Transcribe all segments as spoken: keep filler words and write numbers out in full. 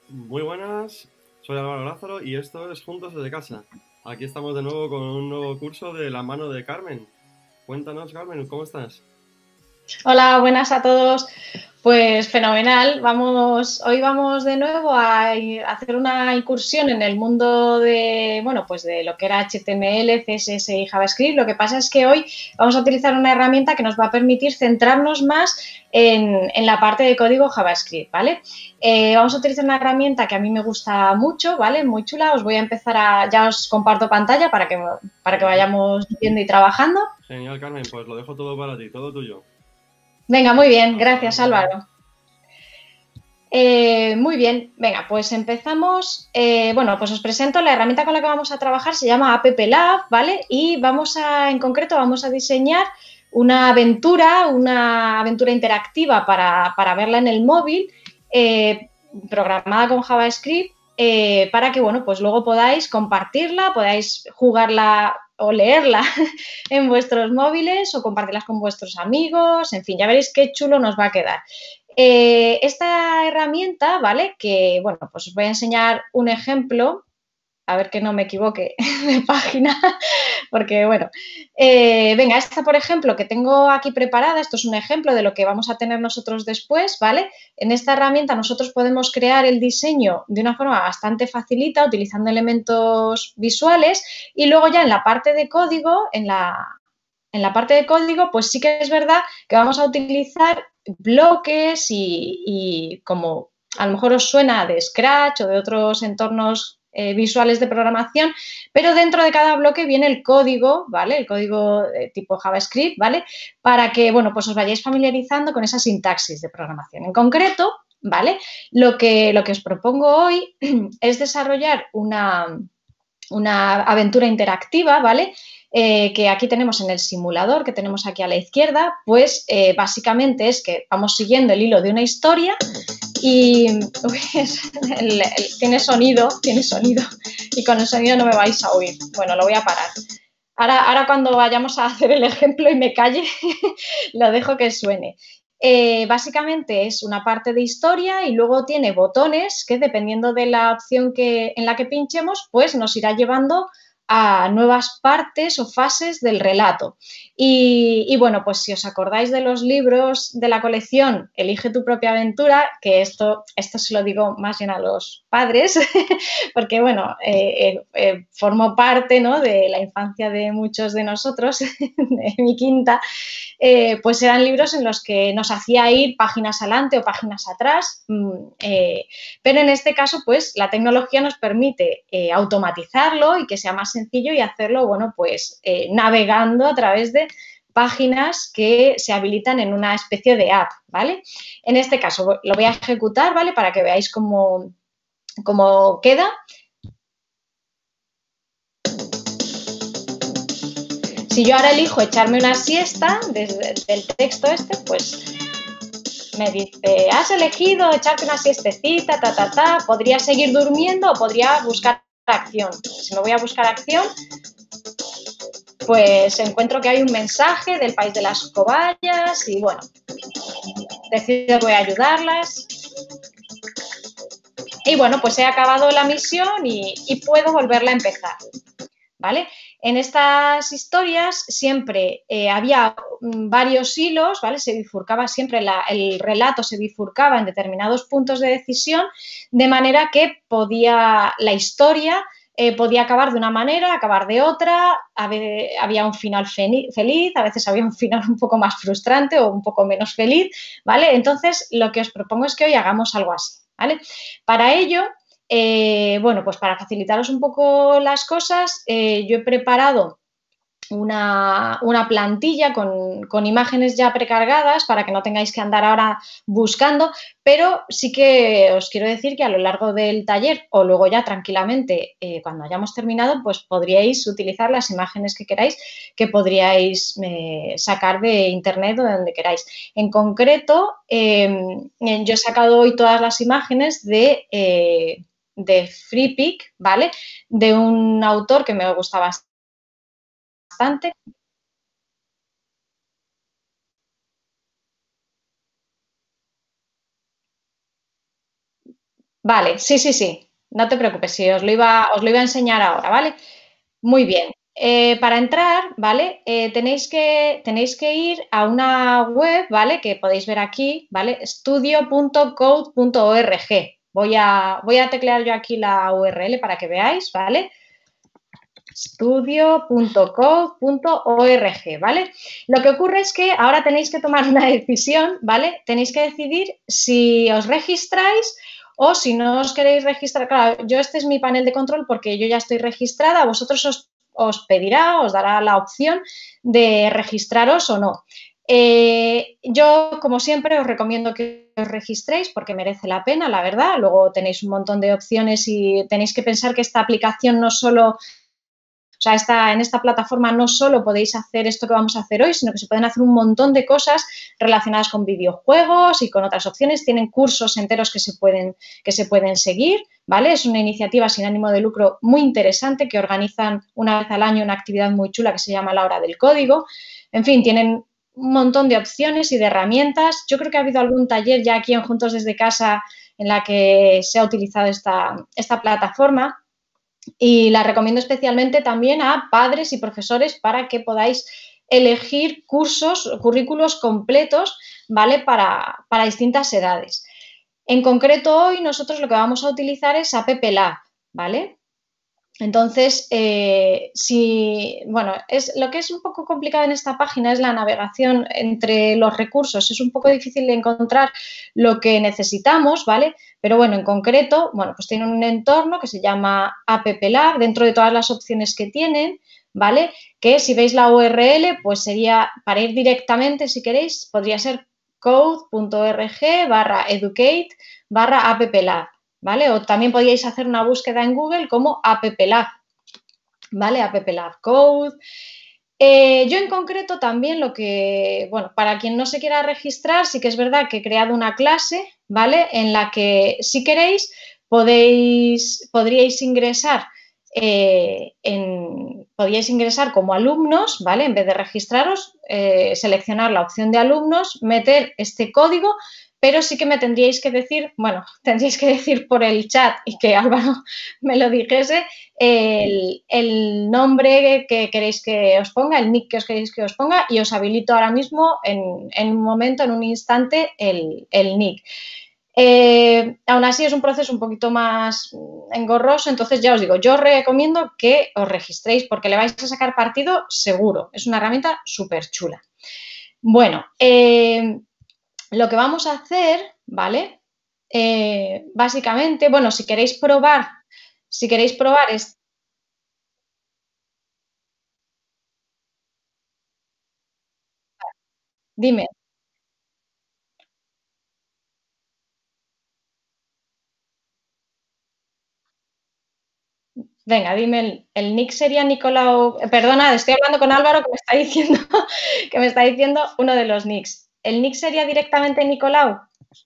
Muy buenas, soy Álvaro Lázaro y esto es Juntos desde casa. Aquí estamos de nuevo con un nuevo curso de la mano de Carmen. Cuéntanos, Carmen, ¿cómo estás? Hola, buenas a todos. Pues fenomenal. Vamos, hoy vamos de nuevo a, a hacer una incursión en el mundo de, bueno, pues de lo que era H T M L, C S S y JavaScript. Lo que pasa es que hoy vamos a utilizar una herramienta que nos va a permitir centrarnos más en, en la parte de código JavaScript, ¿vale? Eh, vamos a utilizar una herramienta que a mí me gusta mucho, ¿vale? Muy chula. Os voy a empezar a, ya os comparto pantalla para que, para que Genial. vayamos viendo y trabajando. Genial, Carmen, pues lo dejo todo para ti, todo tuyo. Venga, muy bien. Hasta Gracias, luego. Álvaro. Eh, muy bien, venga, pues empezamos. Eh, bueno, pues os presento la herramienta con la que vamos a trabajar, se llama App Lab, ¿vale? Y vamos a, en concreto, vamos a diseñar una aventura, una aventura interactiva para, para verla en el móvil, eh, programada con JavaScript, eh, para que, bueno, pues luego podáis compartirla, podáis jugarla o leerla en vuestros móviles o compartirlas con vuestros amigos, en fin, ya veréis qué chulo nos va a quedar. Eh, esta herramienta, ¿vale? Que, bueno, pues os voy a enseñar un ejemplo, a ver que no me equivoque de página, porque, bueno, eh, venga, esta, por ejemplo, que tengo aquí preparada, esto es un ejemplo de lo que vamos a tener nosotros después, ¿vale? En esta herramienta nosotros podemos crear el diseño de una forma bastante facilita, utilizando elementos visuales, y luego ya en la parte de código, en la, en la parte de código, pues sí que es verdad que vamos a utilizar bloques y, y como a lo mejor os suena de Scratch o de otros entornos eh, visuales de programación, pero dentro de cada bloque viene el código, ¿vale? El código de tipo JavaScript, ¿vale? Para que, bueno, pues os vayáis familiarizando con esa sintaxis de programación. En concreto, ¿vale? Lo que, lo que os propongo hoy es desarrollar una, una aventura interactiva, ¿vale? Eh, que aquí tenemos en el simulador, que tenemos aquí a la izquierda, pues eh, básicamente es que vamos siguiendo el hilo de una historia y uy, el, el, tiene sonido, tiene sonido y con el sonido no me vais a oír. Bueno, lo voy a parar. Ahora, ahora cuando vayamos a hacer el ejemplo y me calle, lo dejo que suene. Eh, básicamente es una parte de historia y luego tiene botones que dependiendo de la opción que, en la que pinchemos, pues nos irá llevando a nuevas partes o fases del relato. Y, y, bueno, pues si os acordáis de los libros de la colección Elige tu propia aventura, que esto, esto se lo digo más bien a los padres, porque bueno, eh, eh, eh, formó parte, ¿no?, de la infancia de muchos de nosotros, de mi quinta, eh, pues eran libros en los que nos hacía ir páginas adelante o páginas atrás, eh, pero en este caso, pues la tecnología nos permite eh, automatizarlo y que sea más sencillo y hacerlo, bueno, pues eh, navegando a través de páginas que se habilitan en una especie de app, ¿vale? En este caso lo voy a ejecutar, ¿vale? Para que veáis cómo, cómo queda. Si yo ahora elijo echarme una siesta desde el texto este, pues me dice, has elegido echarte una siestecita, ta, ta, ta, podría seguir durmiendo o podría buscar acción. Si me voy a buscar acción, pues encuentro que hay un mensaje del país de las cobayas y bueno, decido que voy a ayudarlas. Y bueno, pues he acabado la misión y, y puedo volverla a empezar, ¿vale? En estas historias siempre eh, había varios hilos, ¿vale? Se bifurcaba siempre, la, el relato se bifurcaba en determinados puntos de decisión, de manera que podía la historia eh, podía acabar de una manera, acabar de otra, había un final feliz, a veces había un final un poco más frustrante o un poco menos feliz, ¿vale? Entonces, lo que os propongo es que hoy hagamos algo así, ¿vale? Para ello, Eh, bueno, pues para facilitaros un poco las cosas, eh, yo he preparado una, una plantilla con, con, imágenes ya precargadas para que no tengáis que andar ahora buscando, pero sí que os quiero decir que a lo largo del taller o luego ya tranquilamente eh, cuando hayamos terminado, pues podríais utilizar las imágenes que queráis, que podríais eh, sacar de internet o de donde queráis. En concreto, eh, yo he sacado hoy todas las imágenes de... Eh, de Freepik, ¿vale? De un autor que me gusta bastante. Vale, sí, sí, sí. No te preocupes, sí, os lo iba, os lo iba a enseñar ahora, ¿vale? Muy bien. Eh, para entrar, ¿vale? Eh, tenéis que, tenéis que ir a una web, ¿vale? Que podéis ver aquí, ¿vale? studio punto code punto org. Voy a, voy a teclear yo aquí la U R L para que veáis, ¿vale? studio punto code punto org, ¿vale? Lo que ocurre es que ahora tenéis que tomar una decisión, ¿vale? Tenéis que decidir si os registráis o si no os queréis registrar. Claro, yo este es mi panel de control porque yo ya estoy registrada, a vosotros os, os pedirá, os dará la opción de registraros o no. Eh, yo, como siempre, os recomiendo que os registréis porque merece la pena, la verdad. Luego tenéis un montón de opciones y tenéis que pensar que esta aplicación no solo o sea, esta, en esta plataforma no solo podéis hacer esto que vamos a hacer hoy, sino que se pueden hacer un montón de cosas relacionadas con videojuegos y con otras opciones. Tienen cursos enteros que se pueden, que se pueden seguir, ¿vale? Es una iniciativa sin ánimo de lucro muy interesante que organizan una vez al año una actividad muy chula que se llama La Hora del Código. En fin, tienen un montón de opciones y de herramientas. Yo creo que ha habido algún taller ya aquí en Juntos desde Casa en la que se ha utilizado esta, esta plataforma. Y la recomiendo especialmente también a padres y profesores para que podáis elegir cursos, currículos completos, ¿vale? Para, para distintas edades. En concreto, hoy nosotros lo que vamos a utilizar es App Lab, ¿vale? Entonces, eh, si, bueno, es, lo que es un poco complicado en esta página es la navegación entre los recursos. Es un poco difícil de encontrar lo que necesitamos, ¿vale? Pero bueno, en concreto, bueno, pues tienen un entorno que se llama App Lab, dentro de todas las opciones que tienen, ¿vale? Que si veis la U R L, pues sería, para ir directamente, si queréis, podría ser code punto org barra educate barra App Lab. ¿Vale? O también podíais hacer una búsqueda en Google como App Lab, ¿vale? App Lab Code. Eh, yo en concreto también lo que, bueno, para quien no se quiera registrar, sí que es verdad que he creado una clase, ¿vale? En la que si queréis podéis, podríais ingresar eh, en, podríais ingresar como alumnos, ¿vale? En vez de registraros, eh, seleccionar la opción de alumnos, meter este código, pero sí que me tendríais que decir, bueno, tendríais que decir por el chat y que Álvaro me lo dijese, el, el nombre que queréis que os ponga, el nick que os queréis que os ponga y os habilito ahora mismo en, en un momento, en un instante, el, el nick. Eh, aún así es un proceso un poquito más engorroso, entonces ya os digo, yo os recomiendo que os registréis porque le vais a sacar partido seguro. Es una herramienta súper chula. Bueno, eh, lo que vamos a hacer, ¿vale? Eh, básicamente, bueno, si queréis probar, si queréis probar es, dime, venga, dime el, el nick sería Nicolau. eh, Perdona, estoy hablando con Álvaro que me está diciendo que me está diciendo uno de los nicks. ¿El nick sería directamente Nicolau?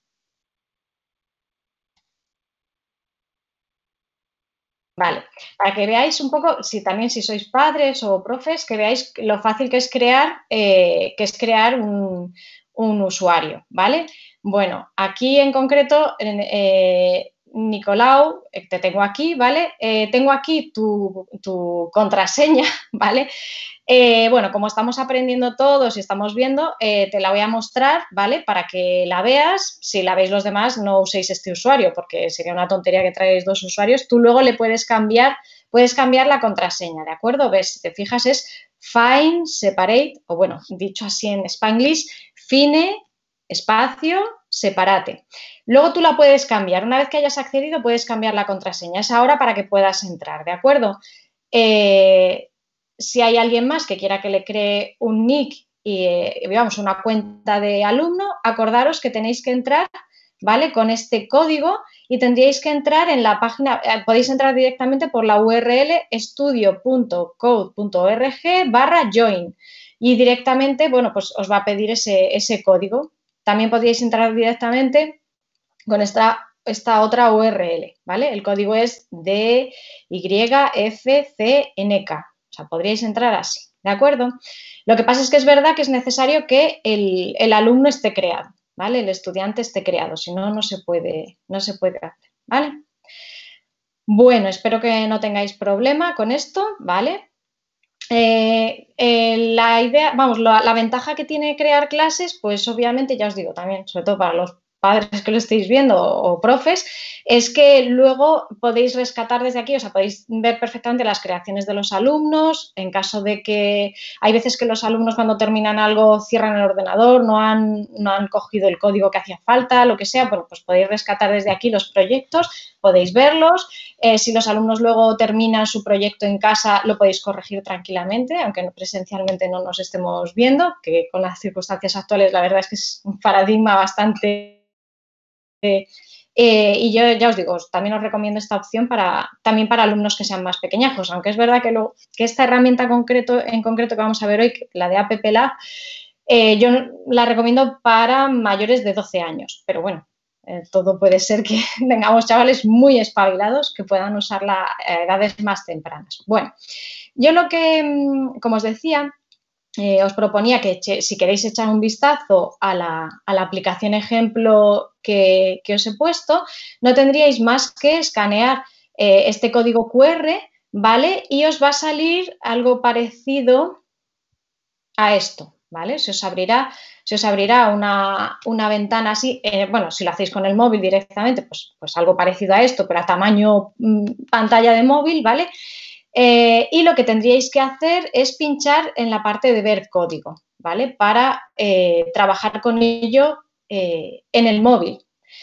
Vale, para que veáis un poco, si también si sois padres o profes, que veáis lo fácil que es crear, eh, que es crear un, un, usuario, ¿vale? Bueno, aquí en concreto, eh, Nicolau, eh, te tengo aquí, ¿vale? Eh, tengo aquí tu, tu contraseña, ¿vale? Eh, bueno, como estamos aprendiendo todos y estamos viendo, eh, te la voy a mostrar, ¿vale? Para que la veas. Si la veis los demás, no uséis este usuario porque sería una tontería que traigáis dos usuarios. Tú luego le puedes cambiar, puedes cambiar la contraseña, ¿de acuerdo? Ves, si te fijas es find, separate, o bueno, dicho así en Spanglish, fine, espacio, separate. Luego tú la puedes cambiar. Una vez que hayas accedido, puedes cambiar la contraseña. Es ahora para que puedas entrar, ¿de acuerdo? Eh, si hay alguien más que quiera que le cree un nick y, eh, digamos, una cuenta de alumno, acordaros que tenéis que entrar, ¿vale? Con este código y tendríais que entrar en la página, eh, podéis entrar directamente por la U R L studio punto code punto org barra join y directamente, bueno, pues os va a pedir ese, ese código. También podríais entrar directamente con esta, esta otra U R L, ¿vale? El código es D Y F C N K. O sea, podríais entrar así, ¿de acuerdo? Lo que pasa es que es verdad que es necesario que el, el alumno esté creado, ¿vale? El estudiante esté creado, si no, no se puede, no se puede hacer. ¿vale? Bueno, espero que no tengáis problema con esto, ¿vale? Eh, eh, la idea, vamos, la, la ventaja que tiene crear clases, pues obviamente, ya os digo también, sobre todo para los padres que lo estéis viendo o, o profes, es que luego podéis rescatar desde aquí, o sea, podéis ver perfectamente las creaciones de los alumnos, en caso de que hay veces que los alumnos cuando terminan algo cierran el ordenador, no han, no han cogido el código que hacía falta, lo que sea, bueno, pues podéis rescatar desde aquí los proyectos, podéis verlos. Eh, si los alumnos luego terminan su proyecto en casa, lo podéis corregir tranquilamente, aunque presencialmente no nos estemos viendo, que con las circunstancias actuales la verdad es que es un paradigma bastante... Eh, eh, y yo ya os digo, también os recomiendo esta opción para, también para alumnos que sean más pequeñajos, aunque es verdad que, lo, que esta herramienta concreto, en concreto que vamos a ver hoy, la de App Lab, eh, yo la recomiendo para mayores de doce años, pero bueno, eh, todo puede ser que tengamos chavales muy espabilados que puedan usarla a edades más tempranas. Bueno, yo lo que, como os decía, eh, os proponía que si queréis echar un vistazo a la, a la aplicación ejemplo que, que, os he puesto, no tendríais más que escanear eh, este código cu erre, ¿vale? Y os va a salir algo parecido a esto, ¿vale? Se os abrirá, se os abrirá una, una ventana así, eh, bueno, si lo hacéis con el móvil directamente, pues, pues algo parecido a esto, pero a tamaño mmm, pantalla de móvil, ¿vale? Eh, y lo que tendríais que hacer es pinchar en la parte de ver código, ¿vale? Para eh, trabajar con ello eh, en el móvil.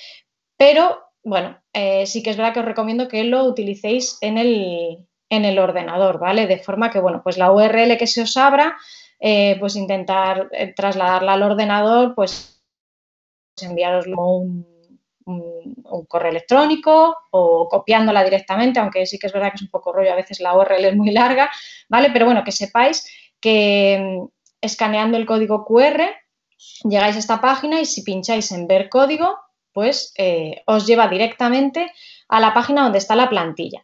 Pero, bueno, eh, sí que es verdad que os recomiendo que lo utilicéis en el, en el ordenador, ¿vale? De forma que, bueno, pues la u erre ele que se os abra, eh, pues intentar eh, trasladarla al ordenador, pues enviaroslo un, un, un correo electrónico o copiándola directamente, aunque sí que es verdad que es un poco rollo, a veces la u erre ele es muy larga, ¿vale? Pero bueno, que sepáis que escaneando el código cu erre llegáis a esta página y si pincháis en ver código, pues eh, os lleva directamente a la página donde está la plantilla.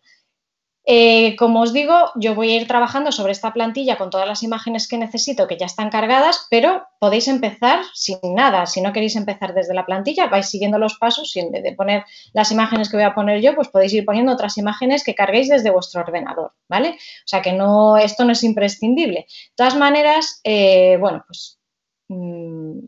Eh, como os digo, yo voy a ir trabajando sobre esta plantilla con todas las imágenes que necesito, que ya están cargadas, pero podéis empezar sin nada. Si no queréis empezar desde la plantilla, vais siguiendo los pasos y en vez de poner las imágenes que voy a poner yo, pues podéis ir poniendo otras imágenes que carguéis desde vuestro ordenador, ¿vale? O sea que no, esto no es imprescindible. De todas maneras, eh, bueno, pues mmm,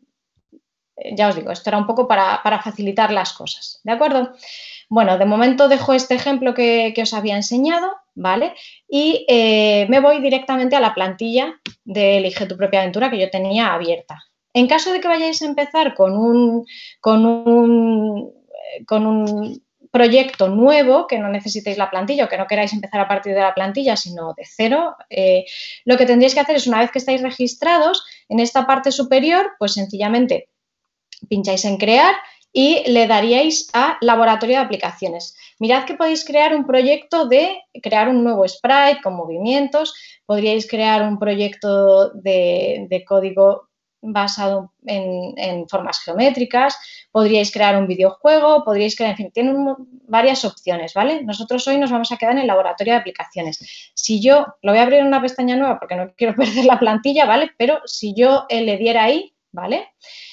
ya os digo, esto era un poco para, para facilitar las cosas, ¿de acuerdo? Bueno, de momento dejo este ejemplo que, que os había enseñado, ¿vale? Y eh, me voy directamente a la plantilla de Elige tu propia aventura que yo tenía abierta. En caso de que vayáis a empezar con un, con un, con un proyecto nuevo, que no necesitéis la plantilla o que no queráis empezar a partir de la plantilla, sino de cero, eh, lo que tendréis que hacer es, una vez que estáis registrados, en esta parte superior, pues sencillamente pincháis en crear y le daríais a laboratorio de aplicaciones. Mirad que podéis crear un proyecto de crear un nuevo sprite con movimientos, podríais crear un proyecto de, de código basado en, en formas geométricas, podríais crear un videojuego, podríais crear, en fin, tienen un, varias opciones, ¿vale? Nosotros hoy nos vamos a quedar en el laboratorio de aplicaciones. Si yo, lo voy a abrir en una pestaña nueva porque no quiero perder la plantilla, ¿vale? Pero si yo le diera ahí, ¿vale?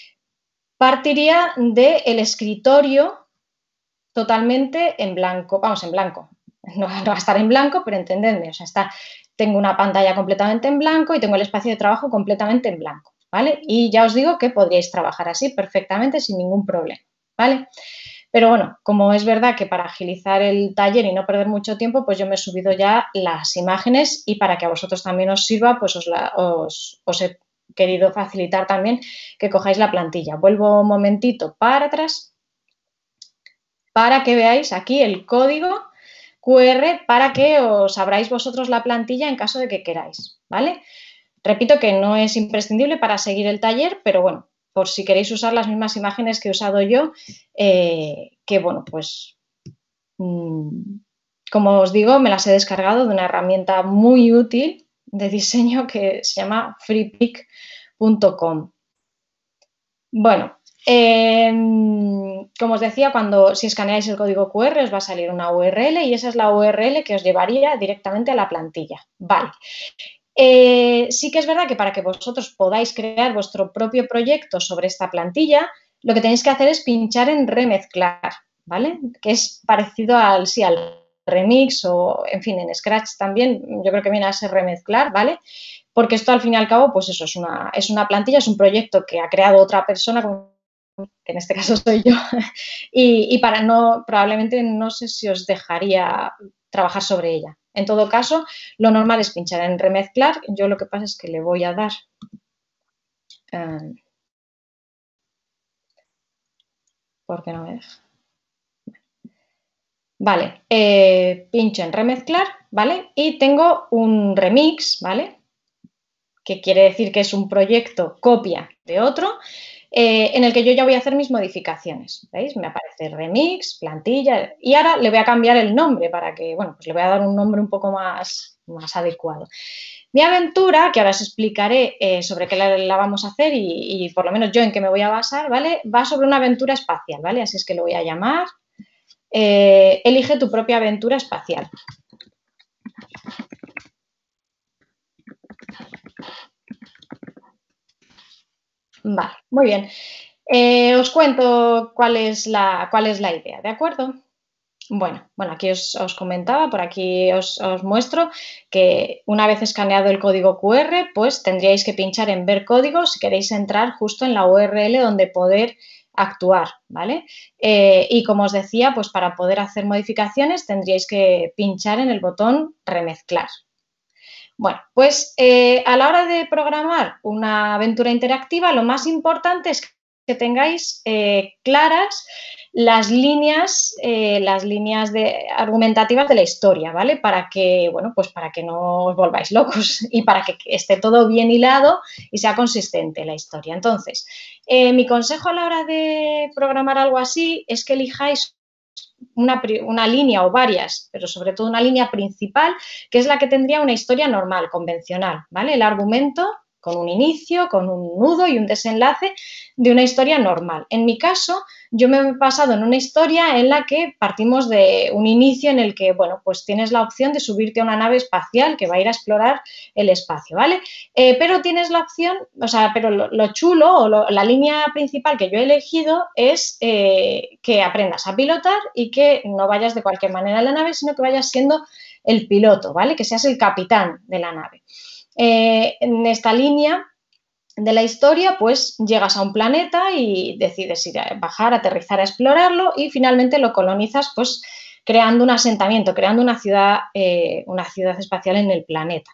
Partiría del escritorio totalmente en blanco, vamos, en blanco, no, no va a estar en blanco, pero entendedme, o sea, está, tengo una pantalla completamente en blanco y tengo el espacio de trabajo completamente en blanco, ¿vale? Y ya os digo que podríais trabajar así perfectamente sin ningún problema, ¿vale? Pero bueno, como es verdad que para agilizar el taller y no perder mucho tiempo, pues yo me he subido ya las imágenes y para que a vosotros también os sirva, pues os, la, os, os he querido facilitar también que cojáis la plantilla. Vuelvo un momentito para atrás para que veáis aquí el código cu erre para que os abráis vosotros la plantilla en caso de que queráis, ¿vale? Repito que no es imprescindible para seguir el taller, pero bueno, por si queréis usar las mismas imágenes que he usado yo, eh, que bueno, pues mmm, como os digo, me las he descargado de una herramienta muy útil de diseño que se llama freepik punto com. Bueno, eh, como os decía, cuando si escaneáis el código cu erre os va a salir una u erre ele y esa es la u erre ele que os llevaría directamente a la plantilla. Vale. Eh, sí que es verdad que para que vosotros podáis crear vuestro propio proyecto sobre esta plantilla, lo que tenéis que hacer es pinchar en remezclar, ¿vale? Que es parecido al, sí, al remix o, en fin, en Scratch también, yo creo que viene a ser remezclar, ¿vale? Porque esto al fin y al cabo, pues eso, es una, es una plantilla, es un proyecto que ha creado otra persona, que en este caso soy yo, y, y para no, probablemente no sé si os dejaría trabajar sobre ella. En todo caso, lo normal es pinchar en remezclar. Yo lo que pasa es que le voy a dar... Eh, ¿por qué no me deja? Vale, eh, pincho en remezclar, ¿vale? Y tengo un remix, ¿vale? Que quiere decir que es un proyecto copia de otro, eh, en el que yo ya voy a hacer mis modificaciones. ¿Veis? Me aparece remix, plantilla, y ahora le voy a cambiar el nombre para que, bueno, pues le voy a dar un nombre un poco más, más adecuado. Mi aventura, que ahora os explicaré eh, sobre qué la, la, vamos a hacer y, y por lo menos yo en qué me voy a basar, ¿vale? Va sobre una aventura espacial, ¿vale? Así es que lo voy a llamar eh, Elige tu propia aventura espacial. Vale, muy bien. Eh, os cuento cuál es, la, cuál es la idea, ¿de acuerdo? Bueno, bueno, aquí os, os comentaba, por aquí os, os muestro que una vez escaneado el código cu erre, pues tendríais que pinchar en ver código si queréis entrar justo en la u erre ele donde poder actuar, ¿vale? Eh, y como os decía, pues para poder hacer modificaciones tendríais que pinchar en el botón remezclar. Bueno, pues eh, a la hora de programar una aventura interactiva, lo más importante es que tengáis eh, claras las líneas, eh, las líneas de, argumentativas de la historia, ¿vale? Para que, bueno, pues para que no os volváis locos y para que esté todo bien hilado y sea consistente la historia. Entonces, eh, mi consejo a la hora de programar algo así es que elijáis una, una línea o varias, pero sobre todo una línea principal, que es la que tendría una historia normal, convencional, ¿vale? El argumento con un inicio, con un nudo y un desenlace de una historia normal. En mi caso, yo me he basado en una historia en la que partimos de un inicio en el que, bueno, pues tienes la opción de subirte a una nave espacial que va a ir a explorar el espacio, ¿vale? Eh, pero tienes la opción, o sea, pero lo, lo chulo o lo, la línea principal que yo he elegido es eh, que aprendas a pilotar y que no vayas de cualquier manera en la nave, sino que vayas siendo el piloto, ¿vale? Que seas el capitán de la nave. Eh, en esta línea de la historia, pues llegas a un planeta y decides ir a bajar, aterrizar, a explorarlo y finalmente lo colonizas, pues creando un asentamiento, creando una ciudad, eh, una ciudad espacial en el planeta.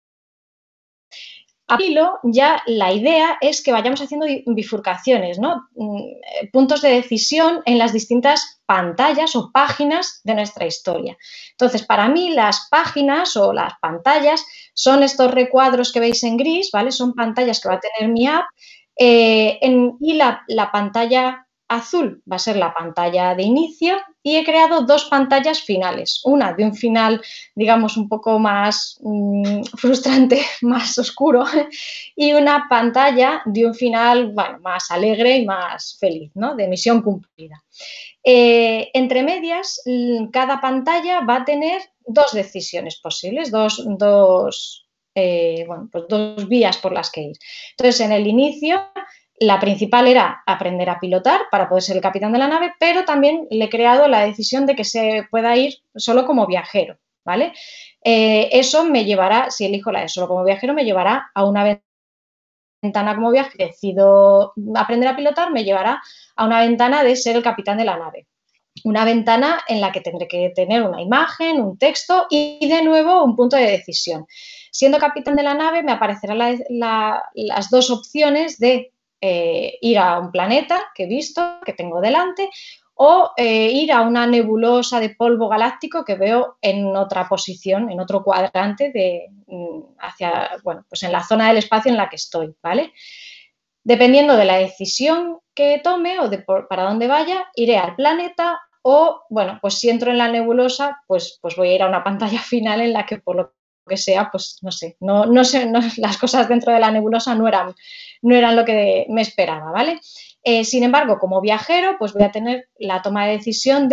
A hilo, ya la idea es que vayamos haciendo bifurcaciones, ¿no? Puntos de decisión en las distintas pantallas o páginas de nuestra historia. Entonces, para mí las páginas o las pantallas son estos recuadros que veis en gris, ¿vale? Son pantallas que va a tener mi app eh, en, y la, la pantalla azul va a ser la pantalla de inicio y he creado dos pantallas finales, una de un final, digamos, un poco más mmm, frustrante, más oscuro, y una pantalla de un final, bueno, más alegre y más feliz, ¿no? De misión cumplida. Eh, entre medias, cada pantalla va a tener dos decisiones posibles, dos, dos, eh, bueno, pues dos vías por las que ir. Entonces, en el inicio, la principal era aprender a pilotar para poder ser el capitán de la nave, pero también le he creado la decisión de que se pueda ir solo como viajero, ¿vale? Eh, eso me llevará, si elijo la de solo como viajero, me llevará a una ventana como viajero. Decido aprender a pilotar, me llevará a una ventana de ser el capitán de la nave. Una ventana en la que tendré que tener una imagen, un texto y de nuevo un punto de decisión. Siendo capitán de la nave me aparecerán la, la, las dos opciones de eh, ir a un planeta que he visto, que tengo delante, o eh, ir a una nebulosa de polvo galáctico que veo en otra posición, en otro cuadrante de hacia, bueno, pues en la zona del espacio en la que estoy, ¿vale? Dependiendo de la decisión que tome o de por, para dónde vaya, iré al planeta o, bueno, pues si entro en la nebulosa, pues, pues voy a ir a una pantalla final en la que por lo que sea, pues no sé, no, no sé, no, las cosas dentro de la nebulosa no eran, no eran lo que me esperaba, ¿vale? Eh, sin embargo, como viajero, pues voy a tener la toma de decisión de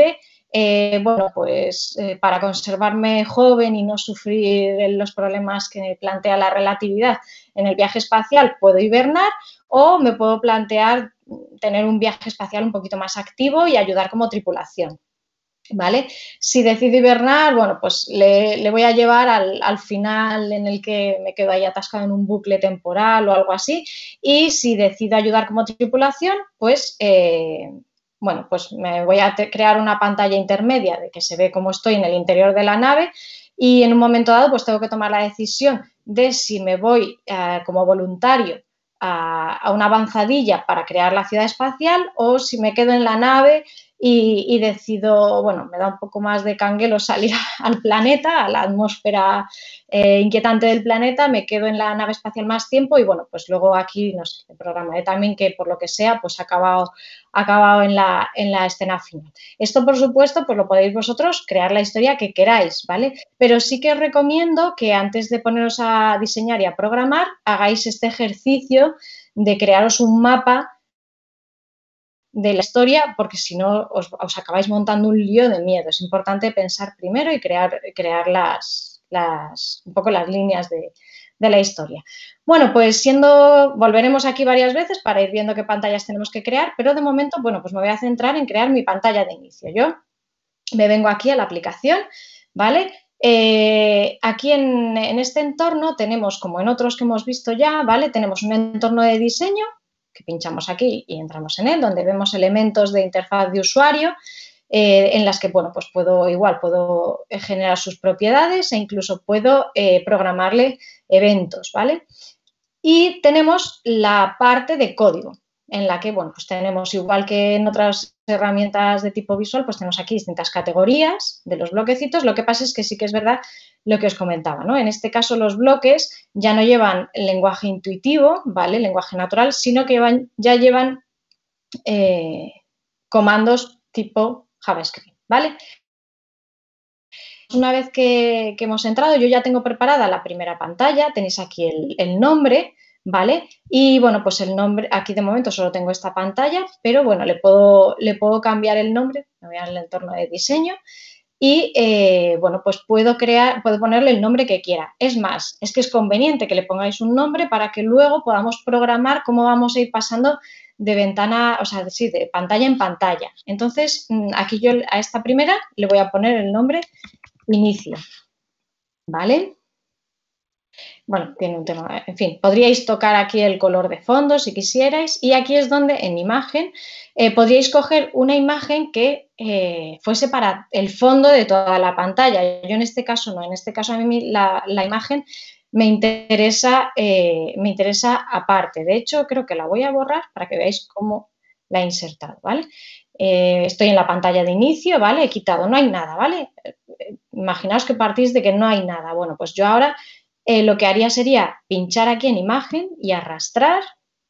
eh, bueno, pues eh, para conservarme joven y no sufrir los problemas que plantea la relatividad en el viaje espacial, puedo hibernar o me puedo plantear tener un viaje espacial un poquito más activo y ayudar como tripulación. ¿Vale? Si decido hibernar, bueno, pues le, le voy a llevar al, al final en el que me quedo ahí atascado en un bucle temporal o algo así. Y si decido ayudar como tripulación, pues, eh, bueno, pues me voy a crear una pantalla intermedia de que se ve cómo estoy en el interior de la nave y en un momento dado pues tengo que tomar la decisión de si me voy eh, como voluntario a, a una avanzadilla para crear la ciudad espacial o si me quedo en la nave y, y decido, bueno, me da un poco más de canguelo salir al planeta, a la atmósfera eh, inquietante del planeta, me quedo en la nave espacial más tiempo y, bueno, pues luego aquí, no sé, programaré también que por lo que sea, pues ha acabado, ha acabado en, la, en la escena final. Esto, por supuesto, pues lo podéis vosotros crear la historia que queráis, ¿vale? Pero sí que os recomiendo que antes de poneros a diseñar y a programar, hagáis este ejercicio de crearos un mapa de la historia, porque si no os, os, acabáis montando un lío de miedo. Es importante pensar primero y crear, crear las, las, un poco las líneas de, de la historia. Bueno, pues siendo, volveremos aquí varias veces para ir viendo qué pantallas tenemos que crear, pero de momento, bueno, pues me voy a centrar en crear mi pantalla de inicio. Yo me vengo aquí a la aplicación, ¿vale? Eh, aquí en, en este entorno tenemos, como en otros que hemos visto ya, ¿vale? Tenemos un entorno de diseño, que pinchamos aquí y entramos en él, donde vemos elementos de interfaz de usuario eh, en las que, bueno, pues puedo igual, puedo generar sus propiedades e incluso puedo eh, programarle eventos, ¿vale? Y tenemos la parte de código, en la que, bueno, pues tenemos, igual que en otras herramientas de tipo visual, pues tenemos aquí distintas categorías de los bloquecitos. Lo que pasa es que sí que es verdad lo que os comentaba, ¿no? En este caso los bloques ya no llevan lenguaje intuitivo, ¿vale? Lenguaje natural, sino que llevan, ya llevan eh, comandos tipo JavaScript, ¿vale? Una vez que, que, hemos entrado, yo ya tengo preparada la primera pantalla, tenéis aquí el, el nombre, ¿vale? Y bueno, pues el nombre, aquí de momento solo tengo esta pantalla, pero bueno, le puedo, le puedo cambiar el nombre, me voy al entorno de diseño y eh, bueno, pues puedo crear, puedo ponerle el nombre que quiera. Es más, es que es conveniente que le pongáis un nombre para que luego podamos programar cómo vamos a ir pasando de ventana, o sea, sí, de pantalla en pantalla. Entonces, aquí yo a esta primera le voy a poner el nombre inicio, ¿vale? Bueno, tiene un tema, en fin, podríais tocar aquí el color de fondo si quisierais y aquí es donde en imagen eh, podríais coger una imagen que eh, fuese para el fondo de toda la pantalla. Yo en este caso no, en este caso a mí la, la imagen me interesa, eh, me interesa aparte. De hecho, creo que la voy a borrar para que veáis cómo la he insertado, ¿vale? Eh, estoy en la pantalla de inicio, ¿vale? He quitado, no hay nada, ¿vale? Imaginaos que partís de que no hay nada. Bueno, pues yo ahora eh, lo que haría sería pinchar aquí en imagen y arrastrar,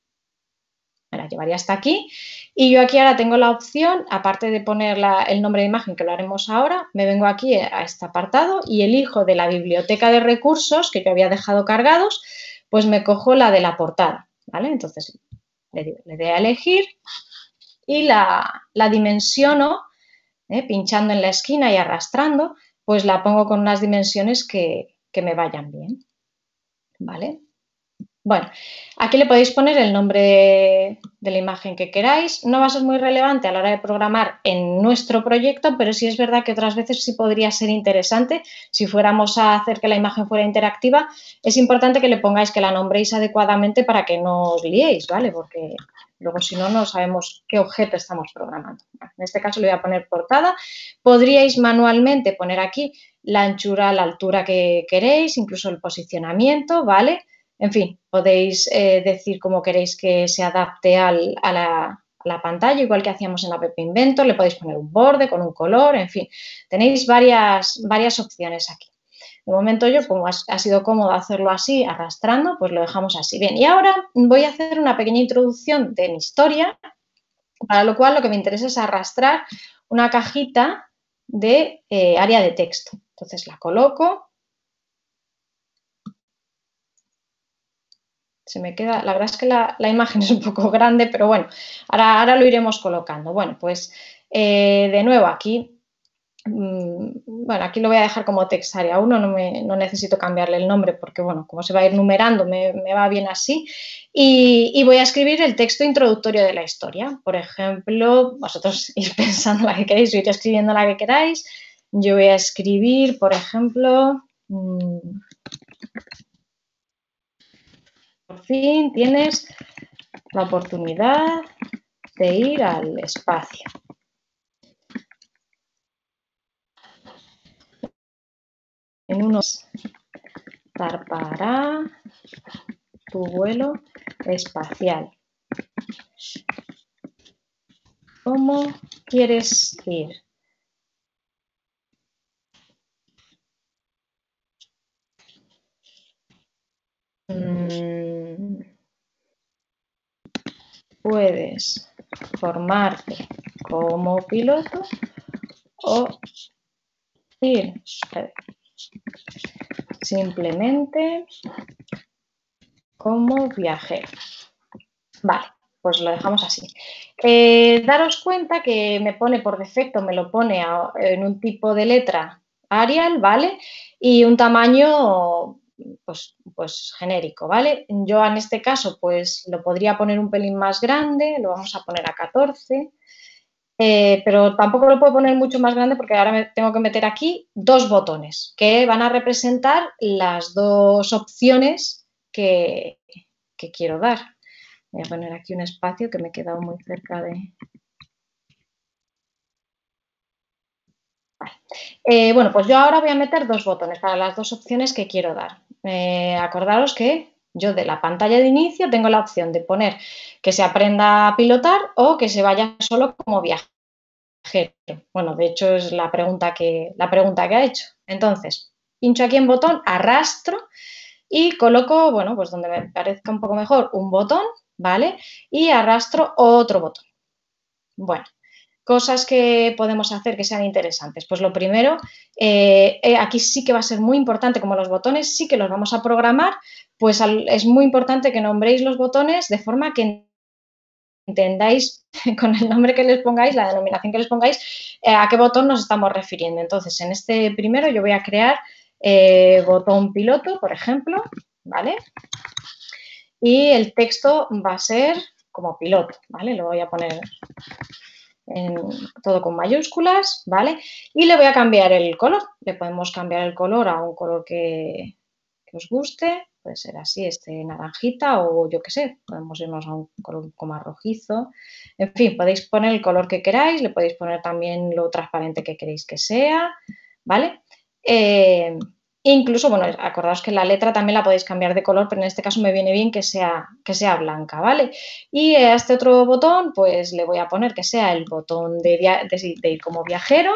me la llevaría hasta aquí y yo aquí ahora tengo la opción, aparte de poner la, el nombre de imagen que lo haremos ahora, me vengo aquí a este apartado y elijo de la biblioteca de recursos que yo había dejado cargados, pues me cojo la de la portada, ¿vale? Entonces le, le doy a elegir y la, la dimensiono, ¿eh? Pinchando en la esquina y arrastrando, pues la pongo con unas dimensiones que, que me vayan bien, ¿vale? Bueno, aquí le podéis poner el nombre de, de la imagen que queráis. No va a ser muy relevante a la hora de programar en nuestro proyecto, pero sí es verdad que otras veces sí podría ser interesante. Si fuéramos a hacer que la imagen fuera interactiva, es importante que le pongáis, que la nombréis adecuadamente para que no os liéis, ¿vale? Porque luego si no, no sabemos qué objeto estamos programando. En este caso le voy a poner portada. Podríais manualmente poner aquí la anchura, la altura que queréis, incluso el posicionamiento, ¿vale? En fin, podéis eh, decir cómo queréis que se adapte al, a, la, a la pantalla, igual que hacíamos en la App Inventor, le podéis poner un borde con un color, en fin, tenéis varias, varias opciones aquí. De momento yo, como ha, ha sido cómodo hacerlo así, arrastrando, pues lo dejamos así. Bien, y ahora voy a hacer una pequeña introducción de mi historia, para lo cual lo que me interesa es arrastrar una cajita de eh, área de texto. Entonces la coloco. Se me queda, la verdad es que la, la imagen es un poco grande, pero bueno, ahora, ahora lo iremos colocando. Bueno, pues eh, de nuevo aquí Bueno, aquí lo voy a dejar como text área uno, no, me, no necesito cambiarle el nombre porque, bueno, como se va a ir numerando, me, me va bien así. Y, y voy a escribir el texto introductorio de la historia. Por ejemplo, vosotros ir pensando la que queréis, ir escribiendo la que queráis. Yo voy a escribir, por ejemplo, mmm, por fin tienes la oportunidad de ir al espacio. En unos zarpará tu vuelo espacial. ¿Cómo quieres ir? Mm, puedes formarte como piloto o ir simplemente como viajero. Vale, pues lo dejamos así. Eh, daros cuenta que me pone por defecto, me lo pone a, en un tipo de letra Arial, ¿vale? Y un tamaño pues, pues genérico, ¿vale? Yo en este caso pues lo podría poner un pelín más grande, lo vamos a poner a catorce, eh, pero tampoco lo puedo poner mucho más grande porque ahora me tengo que meter aquí dos botones que van a representar las dos opciones que, que quiero dar. Voy a poner aquí un espacio que me he quedado muy cerca de... Vale. Eh, bueno, pues yo ahora voy a meter dos botones para las dos opciones que quiero dar. Eh, acordaros que yo de la pantalla de inicio tengo la opción de poner que se aprenda a pilotar o que se vaya solo como viajero. Bueno, de hecho es la pregunta que, la pregunta que ha hecho. Entonces, pincho aquí en botón, arrastro y coloco, bueno, pues donde me parezca un poco mejor, un botón, ¿vale? Y arrastro otro botón. Bueno, cosas que podemos hacer que sean interesantes. Pues lo primero, eh, eh, aquí sí que va a ser muy importante, como los botones sí que los vamos a programar, pues al, es muy importante que nombréis los botones de forma que entendáis con el nombre que les pongáis, la denominación que les pongáis, eh, a qué botón nos estamos refiriendo. Entonces, en este primero yo voy a crear eh, botón piloto, por ejemplo, ¿vale? Y el texto va a ser como piloto, ¿vale? Lo voy a poner en, todo con mayúsculas, ¿vale? Y le voy a cambiar el color. Le podemos cambiar el color a un color que, que os guste. Puede ser así, este naranjita o yo qué sé. Podemos irnos a un color un poco más rojizo. En fin, podéis poner el color que queráis. Le podéis poner también lo transparente que queréis que sea, ¿vale? Eh, Incluso, bueno, acordaos que la letra también la podéis cambiar de color, pero en este caso me viene bien que sea, que sea blanca, ¿vale? Y a este otro botón, pues le voy a poner que sea el botón de, de, de ir como viajero.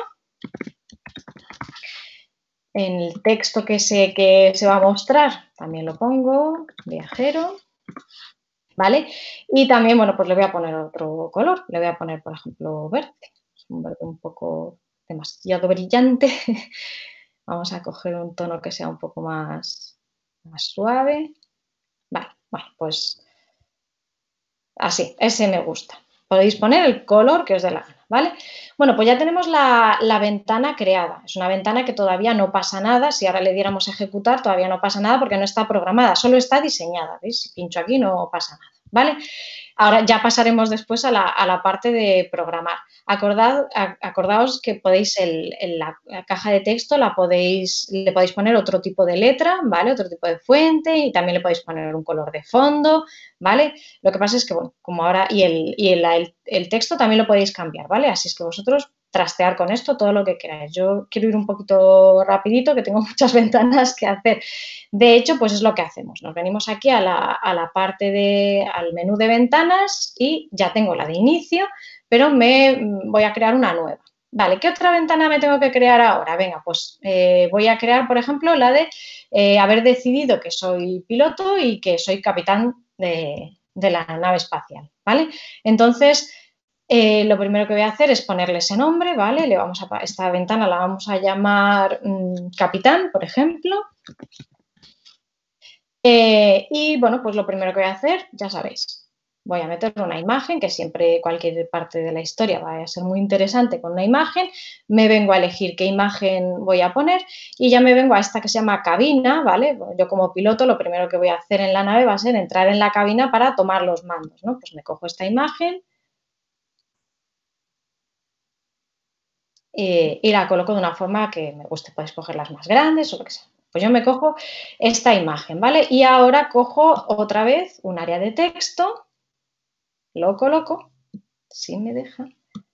En el texto que se, que se va a mostrar, también lo pongo, viajero, ¿vale? Y también, bueno, pues le voy a poner otro color, le voy a poner, por ejemplo, verde, es un verde un poco demasiado brillante. Vamos a coger un tono que sea un poco más, más suave. Vale, bueno, pues así, ese me gusta. Podéis poner el color que os dé la gana, ¿vale? Bueno, pues ya tenemos la, la ventana creada. Es una ventana que todavía no pasa nada. Si ahora le diéramos a ejecutar, todavía no pasa nada porque no está programada, solo está diseñada. ¿Veis? Si pincho aquí no pasa nada, ¿vale? Ahora ya pasaremos después a la, a la parte de programar. Acordad, acordaos que podéis el, en la, la caja de texto la podéis, le podéis poner otro tipo de letra, ¿vale? Otro tipo de fuente y también le podéis poner un color de fondo, ¿vale? Lo que pasa es que, bueno, como ahora, y el, y el, el, el texto también lo podéis cambiar, ¿vale? Así es que vosotros trastear con esto todo lo que queráis. Yo quiero ir un poquito rapidito, que tengo muchas ventanas que hacer. De hecho, pues es lo que hacemos. Nos venimos aquí a la, a la parte de, al menú de ventanas y ya tengo la de inicio, pero me voy a crear una nueva. Vale, ¿qué otra ventana me tengo que crear ahora? Venga, pues eh, voy a crear, por ejemplo, la de eh, haber decidido que soy piloto y que soy capitán de, de la nave espacial, ¿vale? Entonces, eh, lo primero que voy a hacer es ponerle ese nombre, ¿vale? Le vamos a, esta ventana la vamos a llamar mmm, capitán, por ejemplo. Eh, y, bueno, pues lo primero que voy a hacer, ya sabéis, voy a meter una imagen, que siempre cualquier parte de la historia va a ser muy interesante con una imagen, me vengo a elegir qué imagen voy a poner y ya me vengo a esta que se llama cabina, ¿vale? Yo como piloto lo primero que voy a hacer en la nave va a ser entrar en la cabina para tomar los mandos, ¿no? Pues me cojo esta imagen eh, y la coloco de una forma que me guste, podéis cogerlas más grandes o lo que sea. Pues yo me cojo esta imagen, ¿vale? Y ahora cojo otra vez un área de texto, lo coloco, si me deja,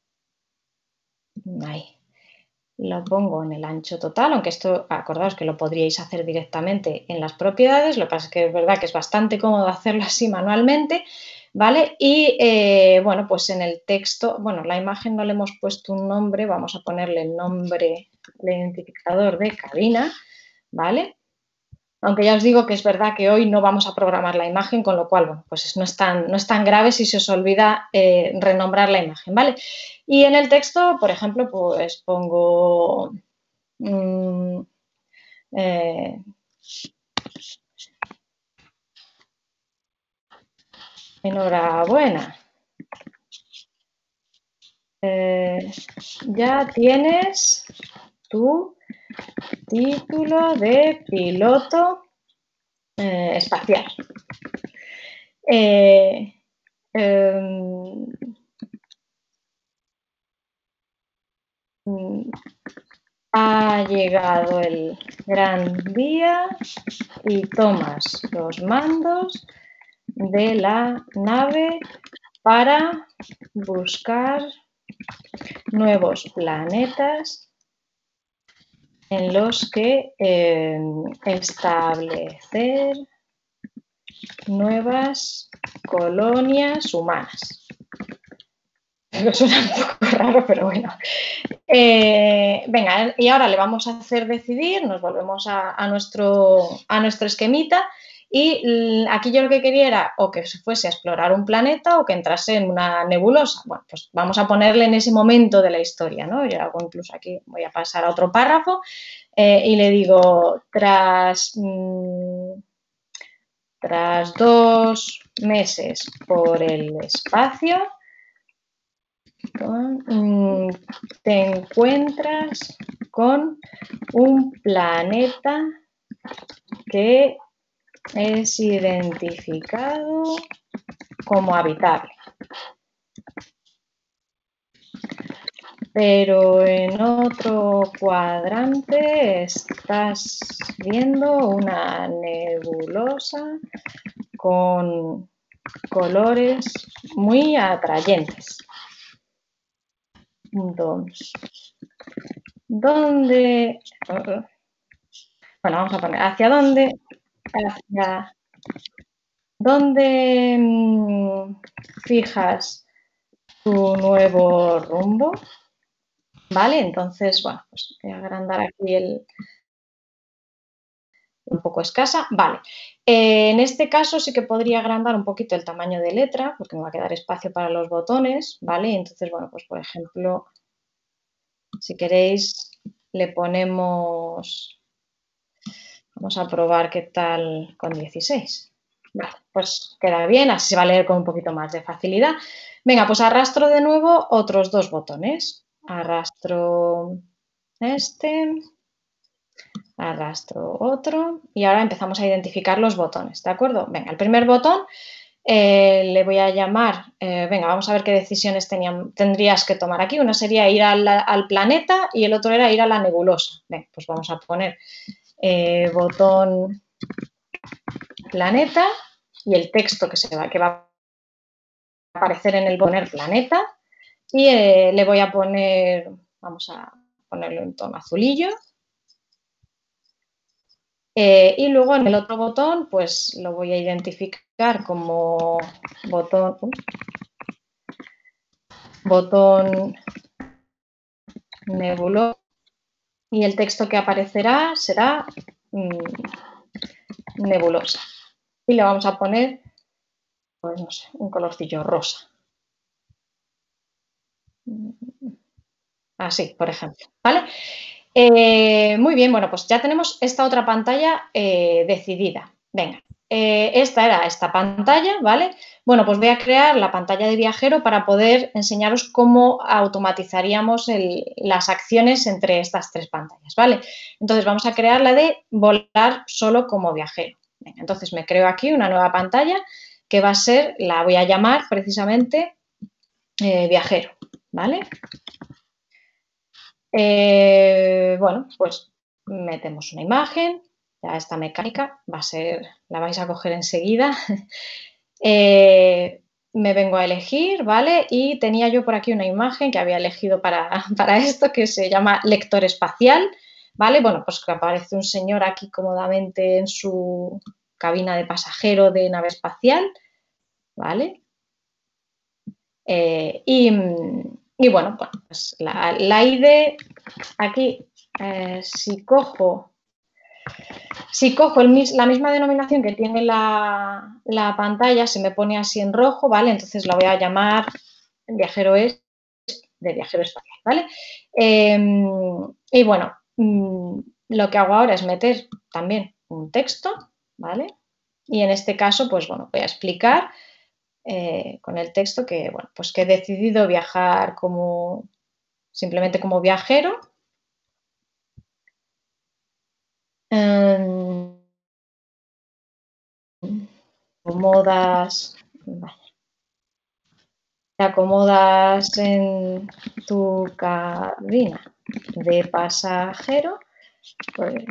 ahí, lo pongo en el ancho total, aunque esto, acordaos que lo podríais hacer directamente en las propiedades, lo que pasa es que es verdad que es bastante cómodo hacerlo así manualmente, ¿vale? Y eh, bueno, pues en el texto, bueno, la imagen no le hemos puesto un nombre, vamos a ponerle el nombre, el identificador de cabina, ¿vale? Aunque ya os digo que es verdad que hoy no vamos a programar la imagen, con lo cual, bueno, pues no es tan, no es tan grave si se os olvida eh, renombrar la imagen, ¿vale? Y en el texto, por ejemplo, pues pongo mmm, eh, enhorabuena. Eh, ya tienes tu título de piloto eh, espacial. Eh, eh, ha llegado el gran día y tomas los mandos de la nave para buscar nuevos planetas en los que eh, establecer nuevas colonias humanas. Eso suena un poco raro, pero bueno. Eh, venga, y ahora le vamos a hacer decidir, nos volvemos a, a, nuestro, a nuestro esquemita y aquí yo lo que quería era o que se fuese a explorar un planeta o que entrase en una nebulosa. Bueno, pues vamos a ponerle en ese momento de la historia, ¿no? Yo hago incluso aquí, voy a pasar a otro párrafo eh, y le digo, tras, mmm, tras dos meses por el espacio, te encuentras con un planeta que es identificado como habitable. Pero en otro cuadrante estás viendo una nebulosa con colores muy atrayentes. Entonces, ¿dónde? Bueno, vamos a poner, ¿hacia dónde? Hacia dónde mmm, fijas tu nuevo rumbo, ¿vale? Entonces, bueno, pues voy a agrandar aquí el un poco escasa, vale. Eh, en este caso sí que podría agrandar un poquito el tamaño de letra, porque me va a quedar espacio para los botones, ¿vale? Entonces, bueno, pues por ejemplo, si queréis, le ponemos, vamos a probar qué tal con dieciséis. Vale, pues queda bien, así se va a leer con un poquito más de facilidad. Venga, pues arrastro de nuevo otros dos botones. Arrastro este, arrastro otro y ahora empezamos a identificar los botones, ¿de acuerdo? Venga, el primer botón eh, le voy a llamar, eh, venga, vamos a ver qué decisiones tenían, tendrías que tomar aquí. Una sería ir al, al planeta y el otro era ir a la nebulosa. Venga, pues vamos a poner eh, botón planeta y el texto que, se va, que va a aparecer en el poner planeta y eh, le voy a poner, vamos a ponerlo en tono azulillo. Eh, y luego en el otro botón, pues lo voy a identificar como botón, uh, botón nebulosa y el texto que aparecerá será mmm, nebulosa. Y le vamos a poner, pues no sé, un colorcillo rosa. Así, por ejemplo, ¿vale? Eh, muy bien, bueno, pues ya tenemos esta otra pantalla eh, decidida. Venga, eh, esta era esta pantalla, ¿vale? Bueno, pues voy a crear la pantalla de viajero para poder enseñaros cómo automatizaríamos el, las acciones entre estas tres pantallas, ¿vale? Entonces vamos a crear la de volar solo como viajero. Venga, entonces me creo aquí una nueva pantalla que va a ser, la voy a llamar precisamente eh, viajero, ¿vale? Eh, bueno, pues metemos una imagen, ya esta mecánica va a ser, la vais a coger enseguida. eh, me vengo a elegir, ¿vale? Y tenía yo por aquí una imagen que había elegido para, para esto, que se llama lector espacial, ¿vale? Bueno, pues que aparece un señor aquí cómodamente en su cabina de pasajero de nave espacial, ¿vale? Eh, y, y, bueno, pues la, la I D aquí, eh, si cojo, si cojo el, la misma denominación que tiene la, la pantalla, se me pone así en rojo, ¿vale? Entonces la voy a llamar viajero es de viajero espacial, ¿vale? Eh, y bueno, lo que hago ahora es meter también un texto, ¿vale? Y en este caso, pues bueno, voy a explicar eh, con el texto que, bueno, pues que he decidido viajar como simplemente como viajero. Um, acomodas, vale. Te acomodas en tu cabina de pasajero pues,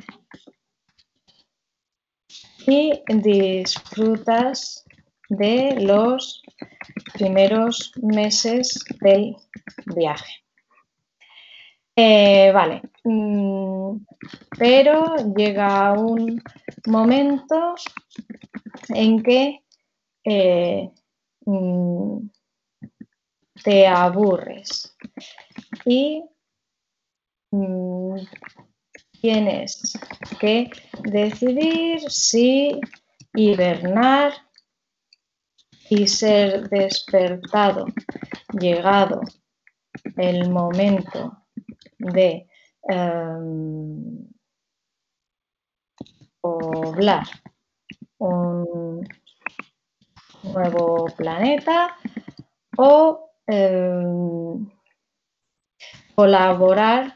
y disfrutas de los primeros meses del viaje. Eh, vale, mm, pero llega un momento en que eh, mm, te aburres y mm, tienes que decidir si hibernar y ser despertado llegado el momento de um, poblar un nuevo planeta o eh, colaborar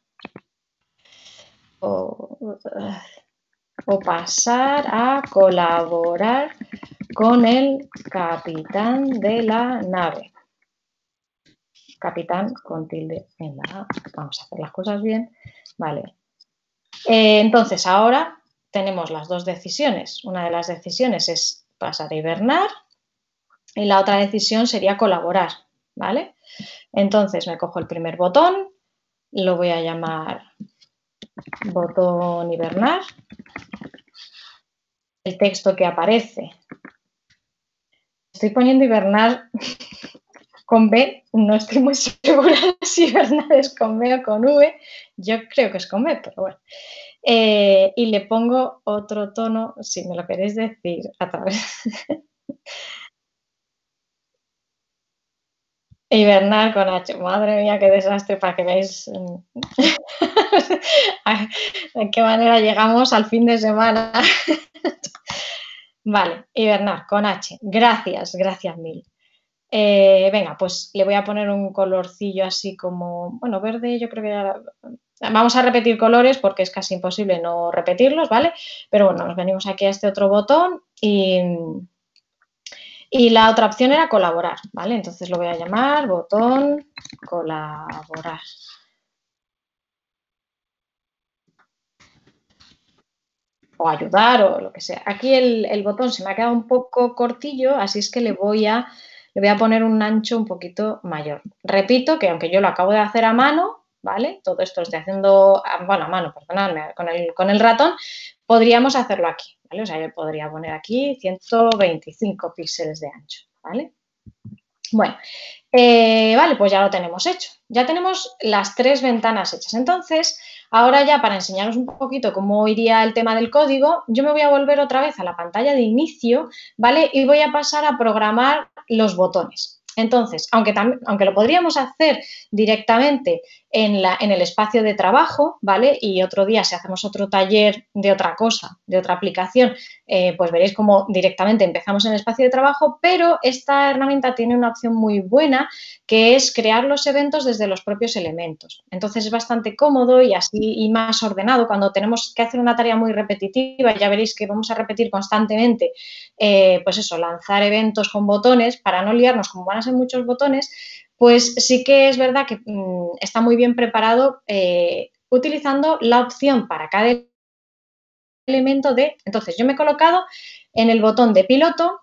o, o pasar a colaborar con el capitán de la nave. Capitán con tilde en la A. Vamos a hacer las cosas bien. Vale. Eh, entonces, ahora tenemos las dos decisiones. Una de las decisiones es pasar a hibernar y la otra decisión sería colaborar, ¿vale? Entonces, me cojo el primer botón, lo voy a llamar botón hibernar. El texto que aparece. Estoy poniendo hibernar con B, no estoy muy segura si hibernar es con B o con V. Yo creo que es con B, pero bueno. Eh, y le pongo otro tono, si me lo queréis decir a través. Hibernar con H. Madre mía, qué desastre, para que veáis de qué manera llegamos al fin de semana. Vale, hibernar con H. Gracias, gracias mil. Eh, venga, pues le voy a poner un colorcillo así como, bueno, verde, yo creo que ya... Vamos a repetir colores porque es casi imposible no repetirlos, ¿vale? Pero bueno, nos venimos aquí a este otro botón y, y la otra opción era colaborar, ¿vale? Entonces lo voy a llamar botón colaborar. O ayudar o lo que sea. Aquí el, el botón se me ha quedado un poco cortillo, así es que le voy a... Le voy a poner un ancho un poquito mayor. Repito que aunque yo lo acabo de hacer a mano, ¿vale? Todo esto lo estoy haciendo, a, bueno, a mano, perdonadme, con el, con el ratón, podríamos hacerlo aquí, ¿vale? O sea, yo podría poner aquí ciento veinticinco píxeles de ancho, ¿vale? Bueno, eh, vale, pues ya lo tenemos hecho. Ya tenemos las tres ventanas hechas. Entonces, ahora ya para enseñaros un poquito cómo iría el tema del código, yo me voy a volver otra vez a la pantalla de inicio, ¿vale? Y voy a pasar a programar los botones. Entonces, aunque, aunque lo podríamos hacer directamente en, la, en el espacio de trabajo, ¿vale? Y otro día, si hacemos otro taller de otra cosa, de otra aplicación, eh, pues veréis cómo directamente empezamos en el espacio de trabajo, pero esta herramienta tiene una opción muy buena, que es crear los eventos desde los propios elementos. Entonces, es bastante cómodo y así y más ordenado. Cuando tenemos que hacer una tarea muy repetitiva, ya veréis que vamos a repetir constantemente, eh, pues eso, lanzar eventos con botones para no liarnos, como van a ser muchos botones, pues sí que es verdad que mmm, está muy bien preparado eh, utilizando la opción para cada elemento de... Entonces, yo me he colocado en el botón de piloto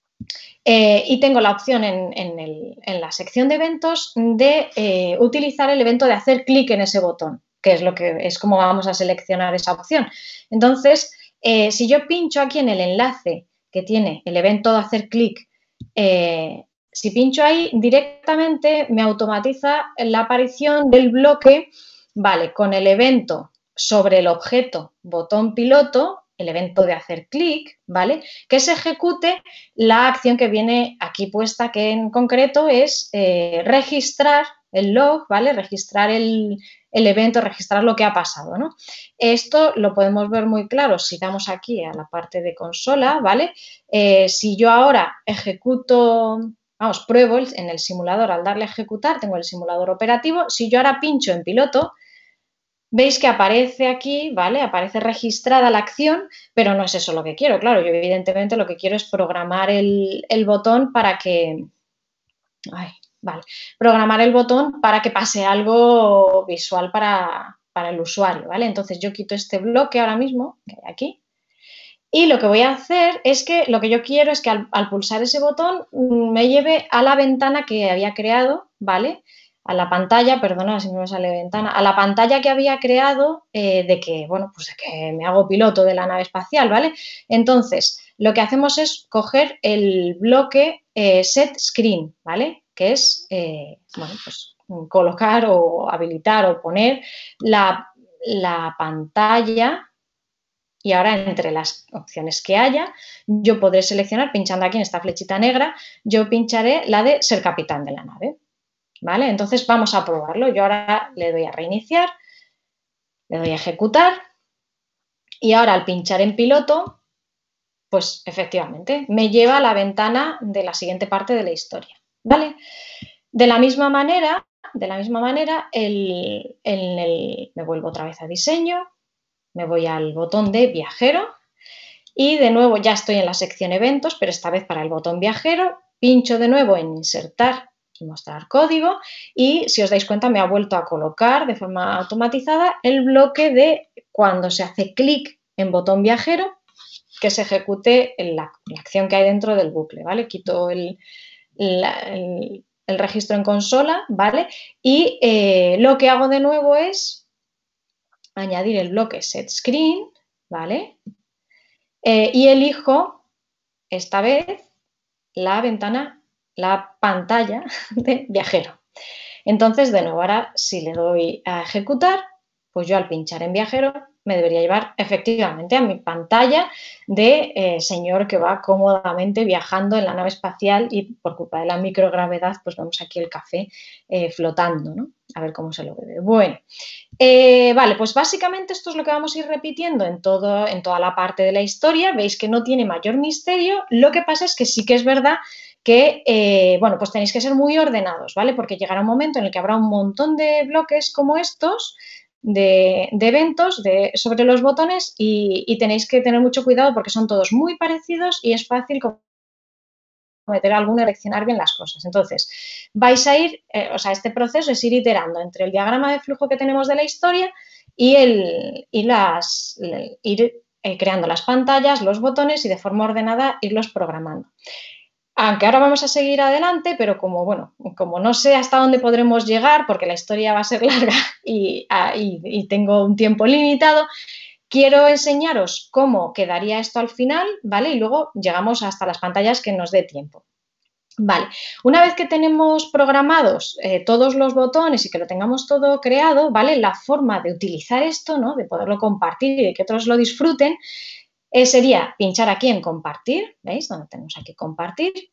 eh, y tengo la opción en, en, el, en, la sección de eventos de eh, utilizar el evento de hacer clic en ese botón, que es lo que es como vamos a seleccionar esa opción. Entonces, eh, si yo pincho aquí en el enlace que tiene el evento de hacer clic, eh, si pincho ahí, directamente me automatiza la aparición del bloque, vale, con el evento sobre el objeto botón piloto, el evento de hacer clic, ¿vale? Que se ejecute la acción que viene aquí puesta, que en concreto es eh, registrar el log, ¿vale? Registrar el, el evento, registrar lo que ha pasado, ¿no? Esto lo podemos ver muy claro si damos aquí a la parte de consola, ¿vale? Eh, si yo ahora ejecuto, vamos, pruebo en el simulador al darle a ejecutar, tengo el simulador operativo, si yo ahora pincho en piloto, veis que aparece aquí, ¿vale? Aparece registrada la acción, pero no es eso lo que quiero, claro, yo evidentemente lo que quiero es programar el, el botón para que... Ay, vale, programar el botón para que pase algo visual para, para el usuario, ¿vale? Entonces yo quito este bloque ahora mismo, que hay aquí, y lo que voy a hacer es que lo que yo quiero es que al, al pulsar ese botón me lleve a la ventana que había creado, ¿vale? A la pantalla, perdona si no me sale ventana, a la pantalla que había creado eh, de que, bueno, pues de que me hago piloto de la nave espacial, ¿vale? Entonces, lo que hacemos es coger el bloque eh, set screen, ¿vale? Que es, eh, bueno, pues colocar o habilitar o poner la, la pantalla. Y ahora, entre las opciones que haya, yo podré seleccionar, pinchando aquí en esta flechita negra, yo pincharé la de ser capitán de la nave, ¿vale? Entonces, vamos a probarlo. Yo ahora le doy a reiniciar, le doy a ejecutar y ahora, al pinchar en piloto, pues, efectivamente, me lleva a la ventana de la siguiente parte de la historia, ¿vale? De la misma manera, de la misma manera, el, el, el, me vuelvo otra vez a diseño, me voy al botón de viajero. Y de nuevo ya estoy en la sección eventos, pero esta vez para el botón viajero, pincho de nuevo en insertar y mostrar código y si os dais cuenta me ha vuelto a colocar de forma automatizada el bloque de cuando se hace clic en botón viajero que se ejecute la, la acción que hay dentro del bucle, ¿vale? Quito el, la, el, el registro en consola, ¿vale? Y eh, lo que hago de nuevo es añadir el bloque set screen, ¿vale? Eh, y elijo esta vez la ventana, la pantalla de viajero. Entonces, de nuevo, ahora si le doy a ejecutar, pues yo al pinchar en viajero me debería llevar efectivamente a mi pantalla de eh, señor que va cómodamente viajando en la nave espacial y por culpa de la microgravedad, pues vemos aquí el café eh, flotando, ¿no? A ver cómo se lo bebe. Bueno, eh, vale, pues básicamente esto es lo que vamos a ir repitiendo en, todo, en toda la parte de la historia. Veis que no tiene mayor misterio. Lo que pasa es que sí que es verdad que, eh, bueno, pues tenéis que ser muy ordenados, ¿vale? Porque llegará un momento en el que habrá un montón de bloques como estos, de, de eventos de, sobre los botones y, y tenéis que tener mucho cuidado porque son todos muy parecidos y es fácil cometer alguno y seleccionar bien las cosas. Entonces, vais a ir, eh, o sea, este proceso es ir iterando entre el diagrama de flujo que tenemos de la historia y, el, y las, el, ir eh, creando las pantallas, los botones y de forma ordenada irlos programando. Aunque ahora vamos a seguir adelante, pero como, bueno, como no sé hasta dónde podremos llegar, porque la historia va a ser larga y, y, y tengo un tiempo limitado, quiero enseñaros cómo quedaría esto al final, ¿vale? Y luego llegamos hasta las pantallas que nos dé tiempo. Vale, una vez que tenemos programados eh, todos los botones y que lo tengamos todo creado, ¿vale? La forma de utilizar esto, ¿no? De poderlo compartir y de que otros lo disfruten, Eh, sería pinchar aquí en compartir, ¿veis? Donde tenemos aquí compartir.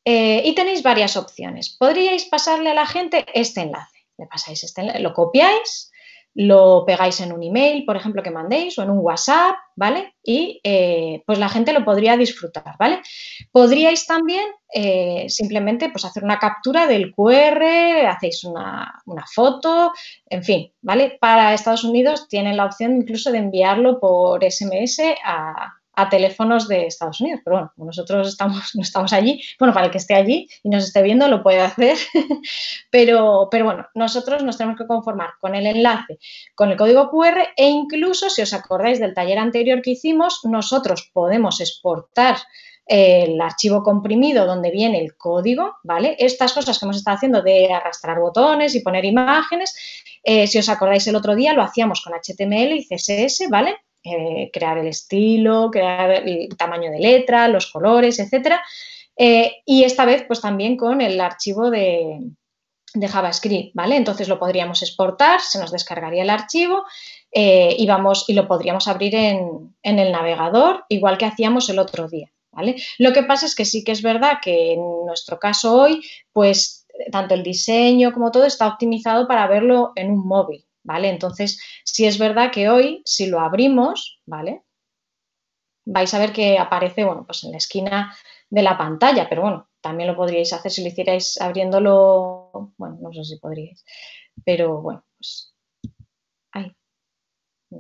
Eh, y tenéis varias opciones. Podríais pasarle a la gente este enlace. Le pasáis este enlace, lo copiáis, lo pegáis en un email, por ejemplo, que mandéis, o en un WhatsApp, ¿vale? Y eh, pues la gente lo podría disfrutar, ¿vale? Podríais también eh, simplemente pues, hacer una captura del Q R, hacéis una, una foto, en fin, ¿vale? Para Estados Unidos tienen la opción incluso de enviarlo por S M S a, a teléfonos de Estados Unidos, pero bueno, como nosotros estamos, no estamos allí, bueno, para el que esté allí y nos esté viendo lo puede hacer, pero, pero bueno, nosotros nos tenemos que conformar con el enlace, con el código Q R e incluso, si os acordáis del taller anterior que hicimos, nosotros podemos exportar el archivo comprimido donde viene el código, ¿vale? Estas cosas que hemos estado haciendo de arrastrar botones y poner imágenes, eh, si os acordáis el otro día lo hacíamos con H T M L y C S S, ¿vale? Eh, crear el estilo, crear el tamaño de letra, los colores, etcétera. Eh, y esta vez, pues también con el archivo de, de JavaScript, ¿vale? Entonces lo podríamos exportar, se nos descargaría el archivo eh, y, vamos, y lo podríamos abrir en, en el navegador, igual que hacíamos el otro día, ¿vale? Lo que pasa es que sí que es verdad que en nuestro caso hoy, pues tanto el diseño como todo está optimizado para verlo en un móvil, ¿vale? Entonces, sí es verdad que hoy, si lo abrimos, ¿vale? Vais a ver que aparece, bueno, pues en la esquina de la pantalla, pero bueno, también lo podríais hacer si lo hicierais abriéndolo, bueno, no sé si podríais, pero bueno, pues, ay, no.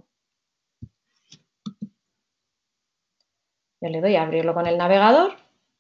Yo le doy a abrirlo con el navegador.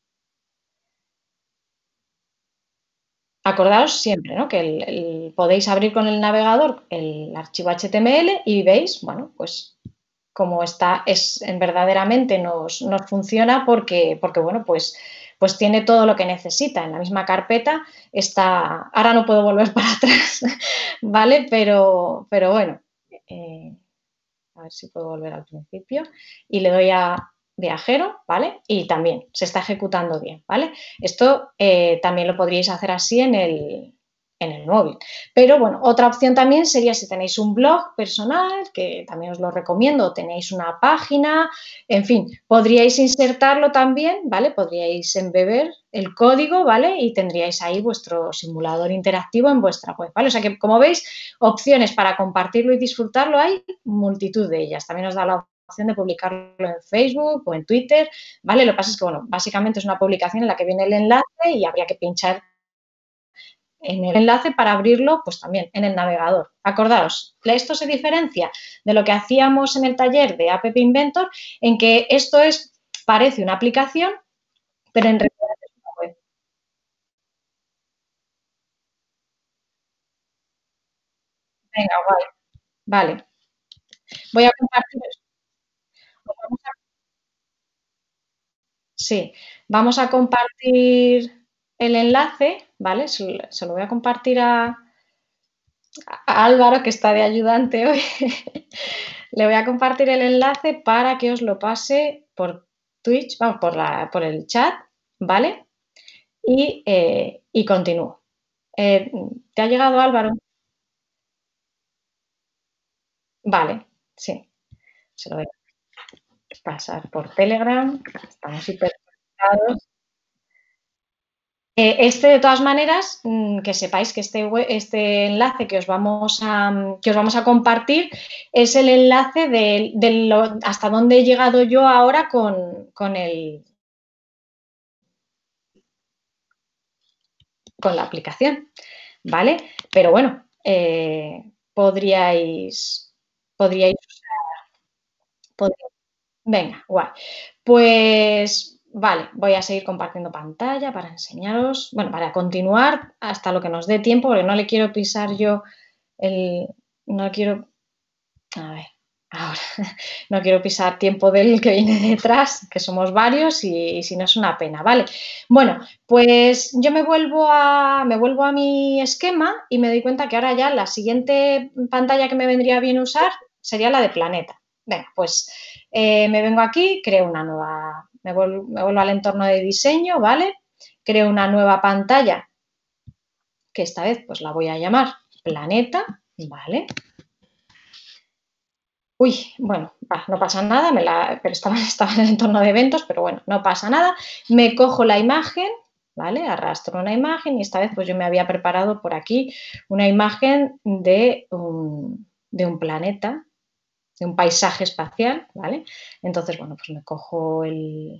Acordaos siempre, ¿no? Que el, el, podéis abrir con el navegador el archivo H T M L y veis, bueno, pues como está, es en verdaderamente nos, nos funciona porque, porque, bueno, pues, pues tiene todo lo que necesita. En la misma carpeta está, ahora no puedo volver para atrás, ¿vale? Pero, pero bueno, eh, a ver si puedo volver al principio y le doy a viajero, ¿vale? Y también se está ejecutando bien, ¿vale? Esto eh, también lo podríais hacer así en el, en el móvil. Pero bueno, otra opción también sería si tenéis un blog personal, que también os lo recomiendo, tenéis una página, en fin, podríais insertarlo también, ¿vale? Podríais embeber el código, ¿vale? Y tendríais ahí vuestro simulador interactivo en vuestra web, ¿vale? O sea que, como veis, opciones para compartirlo y disfrutarlo hay multitud de ellas. También os da la opción de publicarlo en Facebook o en Twitter, ¿vale? Lo que pasa es que, bueno, básicamente es una publicación en la que viene el enlace y habría que pinchar en el enlace para abrirlo, pues también en el navegador. Acordaos, esto se diferencia de lo que hacíamos en el taller de App Inventor, en que esto es, parece una aplicación, pero en realidad es una web. Venga, guay. Vale. Voy a compartir. Vamos a, sí, vamos a compartir el enlace, ¿vale? Se, se lo voy a compartir a, a Álvaro, que está de ayudante hoy. Le voy a compartir el enlace para que os lo pase por Twitch, vamos, por, la, por el chat, ¿vale? Y, eh, y continúo. Eh, ¿Te ha llegado, Álvaro? Vale, sí. Se lo voy a pasar por Telegram. Estamos hiper conectados. Eh, este, de todas maneras, mmm, que sepáis que este, este enlace que os, vamos a, que os vamos a compartir es el enlace de, de lo, hasta dónde he llegado yo ahora con, con, el, con la aplicación, ¿vale? Pero bueno, eh, podríais, podríais usar, podríais, venga, guay. Pues vale, voy a seguir compartiendo pantalla para enseñaros, bueno, para continuar hasta lo que nos dé tiempo, porque no le quiero pisar yo el, no quiero, a ver, ahora, no quiero pisar tiempo del que viene detrás, que somos varios y, y si no es una pena, ¿vale? Bueno, pues yo me vuelvo, a, me vuelvo a mi esquema y me doy cuenta que ahora ya la siguiente pantalla que me vendría bien usar sería la de planeta. Venga, pues eh, me vengo aquí, creo una nueva, me vuelvo, me vuelvo al entorno de diseño, ¿vale? Creo una nueva pantalla, que esta vez pues la voy a llamar planeta, ¿vale? Uy, bueno, va, no pasa nada, me la, pero estaba, estaba en el entorno de eventos, pero bueno, no pasa nada. Me cojo la imagen, ¿vale? Arrastro una imagen y esta vez pues yo me había preparado por aquí una imagen de un, de un planeta, de un paisaje espacial, ¿vale? Entonces, bueno, pues me cojo el,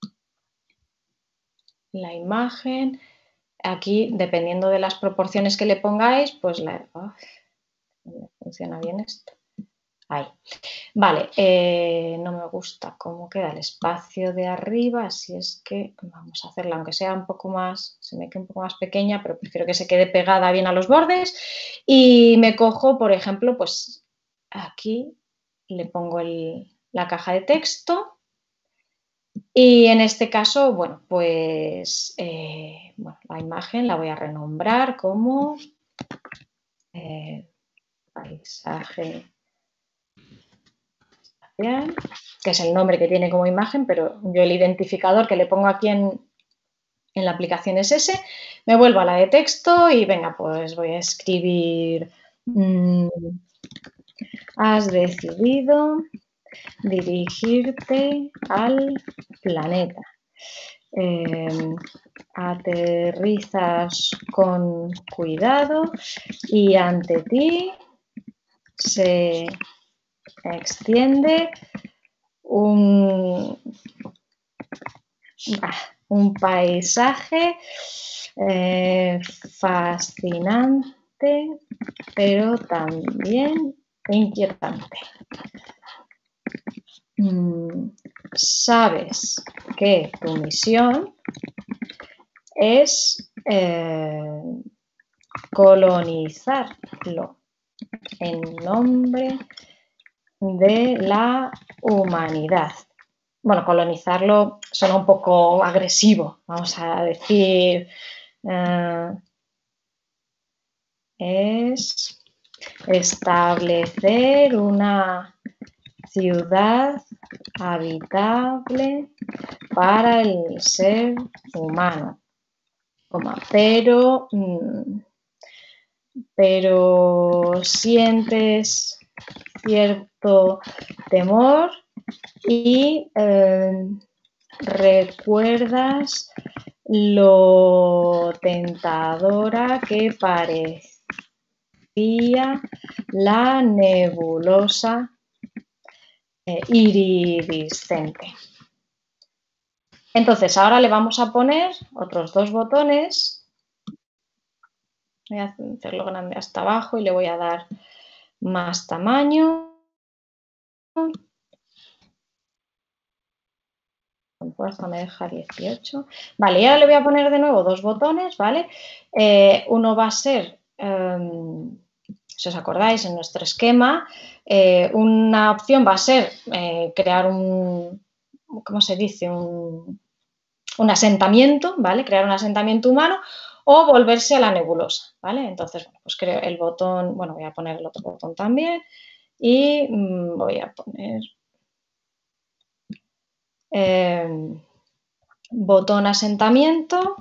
la imagen. Aquí, dependiendo de las proporciones que le pongáis, pues la... Oh, no funciona bien esto. Ahí. Vale, eh, no me gusta cómo queda el espacio de arriba, así es que vamos a hacerla, aunque sea un poco más, se me quede un poco más pequeña, pero prefiero que se quede pegada bien a los bordes. Y me cojo, por ejemplo, pues aquí le pongo el, la caja de texto. Y en este caso, bueno, pues eh, bueno, la imagen la voy a renombrar como eh, paisaje espacial, que es el nombre que tiene como imagen, pero yo el identificador que le pongo aquí en, en la aplicación es ese. Me vuelvo a la de texto y venga, pues voy a escribir mmm, has decidido dirigirte al planeta. Eh, aterrizas con cuidado y ante ti se extiende un, un paisaje eh, fascinante, pero también inquietante. Mm, sabes que tu misión es eh, colonizarlo en nombre de la humanidad. Bueno, colonizarlo suena un poco agresivo, vamos a decir, eh, es establecer una ciudad habitable para el ser humano. Pero, pero sientes cierto temor y eh, recuerdas lo tentadora que parecía la nebulosa eh, iridiscente. Entonces, ahora le vamos a poner otros dos botones. Voy a hacerlo grande hasta abajo y le voy a dar más tamaño. Con fuerza me deja dieciocho. Vale, y ahora le voy a poner de nuevo dos botones, ¿vale? Eh, uno va a ser, eh, si os acordáis, en nuestro esquema, eh, una opción va a ser eh, crear un, ¿cómo se dice? Un, un asentamiento, ¿vale? Crear un asentamiento humano o volverse a la nebulosa, ¿vale? Entonces, bueno, pues creo el botón, bueno, voy a poner el otro botón también y mmm, voy a poner eh, botón asentamiento.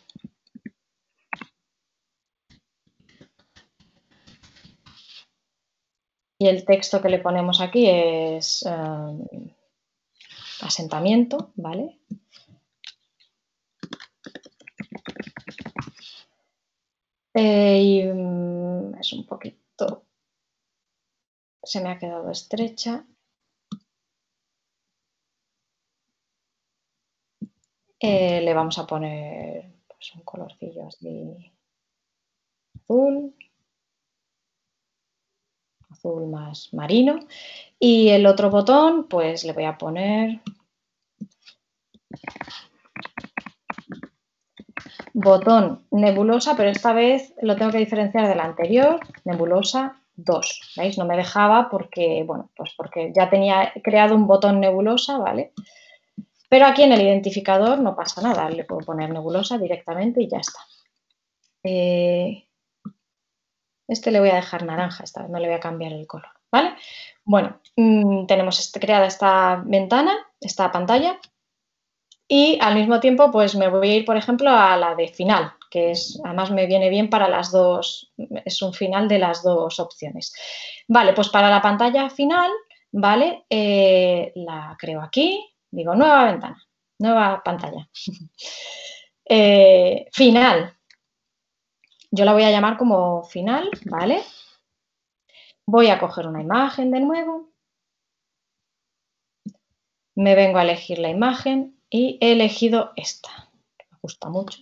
Y el texto que le ponemos aquí es eh, asentamiento, ¿vale? Eh, y mm, es un poquito, se me ha quedado estrecha. Eh, le vamos a poner pues, un colorcillo así azul, azul más marino. Y el otro botón, pues le voy a poner botón nebulosa, pero esta vez lo tengo que diferenciar del anterior, nebulosa dos, ¿veis? No me dejaba porque, bueno, pues porque ya tenía creado un botón nebulosa, ¿vale? Pero aquí en el identificador no pasa nada, le puedo poner nebulosa directamente y ya está. Eh, este le voy a dejar naranja, esta vez no le voy a cambiar el color, ¿vale? Bueno, mmm, tenemos este, creada esta ventana, esta pantalla, y al mismo tiempo pues me voy a ir, por ejemplo, a la de final, que es, además me viene bien para las dos, es un final de las dos opciones. Vale, pues para la pantalla final, ¿vale? Eh, la creo aquí, digo nueva ventana, nueva pantalla. eh, eh, final. Yo la voy a llamar como final, ¿vale? Voy a coger una imagen de nuevo. Me vengo a elegir la imagen y he elegido esta, que me gusta mucho.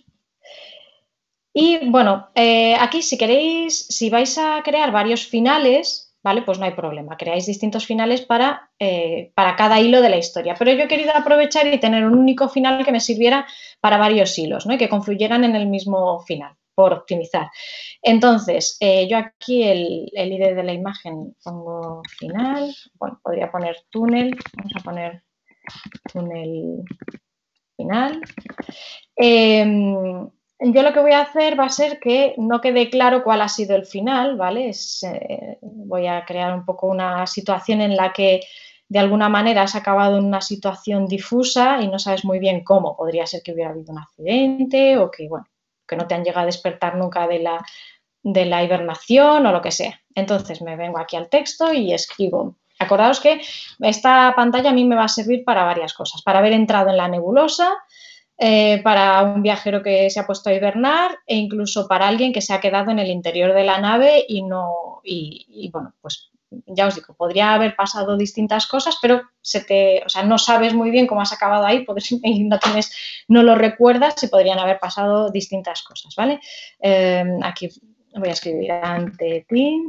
Y bueno, eh, aquí si queréis, si vais a crear varios finales, ¿vale? Pues no hay problema, creáis distintos finales para, eh, para cada hilo de la historia. Pero yo he querido aprovechar y tener un único final que me sirviera para varios hilos, ¿no? Y que confluyeran en el mismo final, por optimizar. Entonces, eh, yo aquí el, el I D de la imagen pongo final, bueno, podría poner túnel, vamos a poner túnel final. Eh, Yo lo que voy a hacer va a ser que no quede claro cuál ha sido el final, ¿vale? Es, eh, voy a crear un poco una situación en la que de alguna manera has acabado en una situación difusa y no sabes muy bien cómo. Podría ser que hubiera habido un accidente o que, bueno, que no te han llegado a despertar nunca de la, de la hibernación o lo que sea. Entonces me vengo aquí al texto y escribo. Acordaos que esta pantalla a mí me va a servir para varias cosas. Para haber entrado en la nebulosa, Eh, para un viajero que se ha puesto a hibernar e incluso para alguien que se ha quedado en el interior de la nave y no, y, y bueno, pues ya os digo, podría haber pasado distintas cosas, pero se te, o sea, no sabes muy bien cómo has acabado ahí, podrías, no, tienes, no lo recuerdas y podrían haber pasado distintas cosas, ¿vale? Eh, aquí voy a escribir ante ti,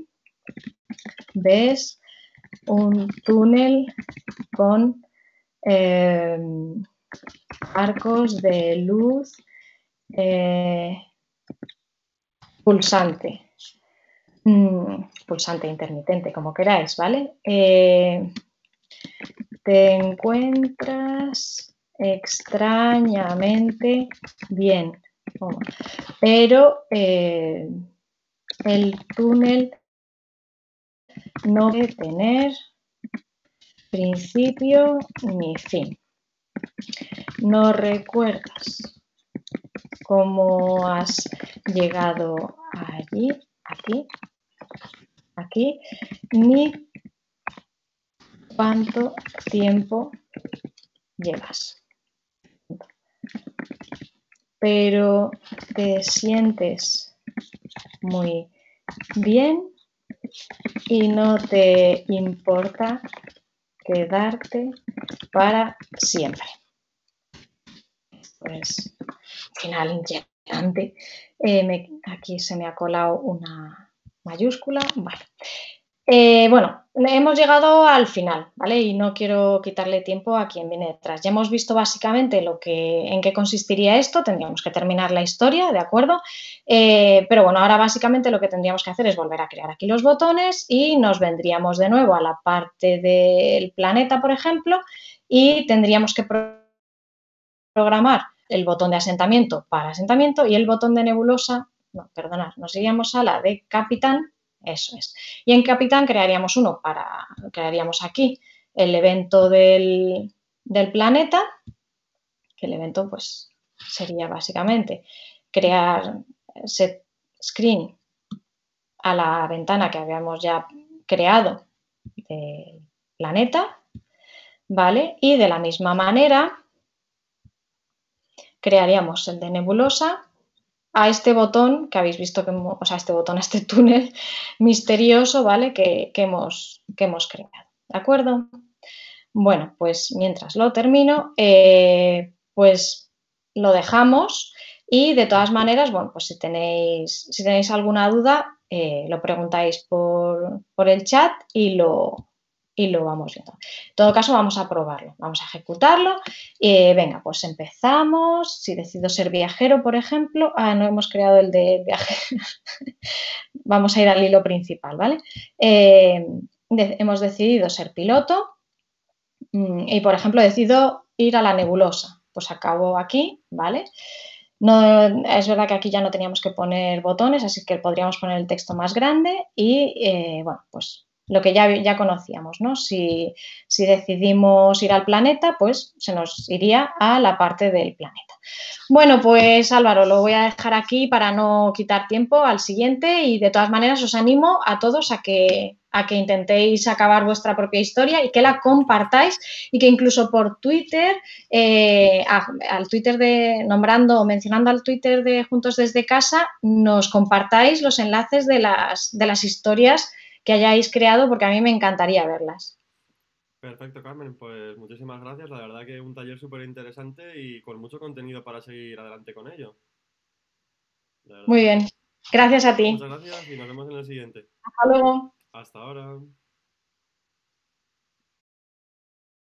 ves un túnel con eh, arcos de luz eh, pulsante, mm, pulsante intermitente, como queráis, ¿vale? Eh, te encuentras extrañamente bien, oh, pero eh, el túnel no debe tener principio ni fin. No recuerdas cómo has llegado allí, aquí, aquí, ni cuánto tiempo llevas. Pero te sientes muy bien y no te importa quedarte para siempre. Pues final inquietante. Eh, me, aquí se me ha colado una mayúscula. Vale. Eh, bueno, hemos llegado al final, ¿vale? Y no quiero quitarle tiempo a quien viene detrás. Ya hemos visto básicamente lo que, en qué consistiría esto. Tendríamos que terminar la historia, ¿de acuerdo? Eh, pero bueno, ahora básicamente lo que tendríamos que hacer es volver a crear aquí los botones y nos vendríamos de nuevo a la parte del planeta, por ejemplo, y tendríamos que programar el botón de asentamiento para asentamiento y el botón de nebulosa, no, perdonad, nos iríamos a la de capitán, eso es. Y en capitán crearíamos uno para, crearíamos aquí el evento del, del planeta, que el evento pues sería básicamente crear set screen a la ventana que habíamos ya creado del planeta, ¿vale? Y de la misma manera crearíamos el de nebulosa a este botón que habéis visto, que, o sea, este botón, a este túnel misterioso, ¿vale? Que, que, hemos, que hemos creado, ¿de acuerdo? Bueno, pues mientras lo termino, eh, pues lo dejamos y de todas maneras, bueno, pues si tenéis, si tenéis alguna duda, eh, lo preguntáis por, por el chat y lo, y lo vamos viendo. En todo caso, vamos a probarlo, vamos a ejecutarlo. Eh, venga, pues empezamos. Si decido ser viajero, por ejemplo, ah, no hemos creado el de viajero. Vamos a ir al hilo principal, ¿vale? Eh, de, hemos decidido ser piloto y, por ejemplo, decido ir a la nebulosa. Pues acabo aquí, ¿vale? No, es verdad que aquí ya no teníamos que poner botones, así que podríamos poner el texto más grande y, eh, bueno, pues lo que ya, ya conocíamos, ¿no? Si, si decidimos ir al planeta, pues se nos iría a la parte del planeta. Bueno, pues Álvaro, lo voy a dejar aquí para no quitar tiempo al siguiente y de todas maneras os animo a todos a que, a que intentéis acabar vuestra propia historia y que la compartáis y que incluso por Twitter, eh, a, al Twitter de, nombrando o mencionando al Twitter de Juntos desde Casa, nos compartáis los enlaces de las, de las historias que hayáis creado, porque a mí me encantaría verlas. Perfecto, Carmen, pues muchísimas gracias. La verdad que un taller súper interesante y con mucho contenido para seguir adelante con ello. La verdad Muy que bien, sí. gracias a ti. Muchas gracias y nos vemos en el siguiente. Hasta luego. Hasta ahora.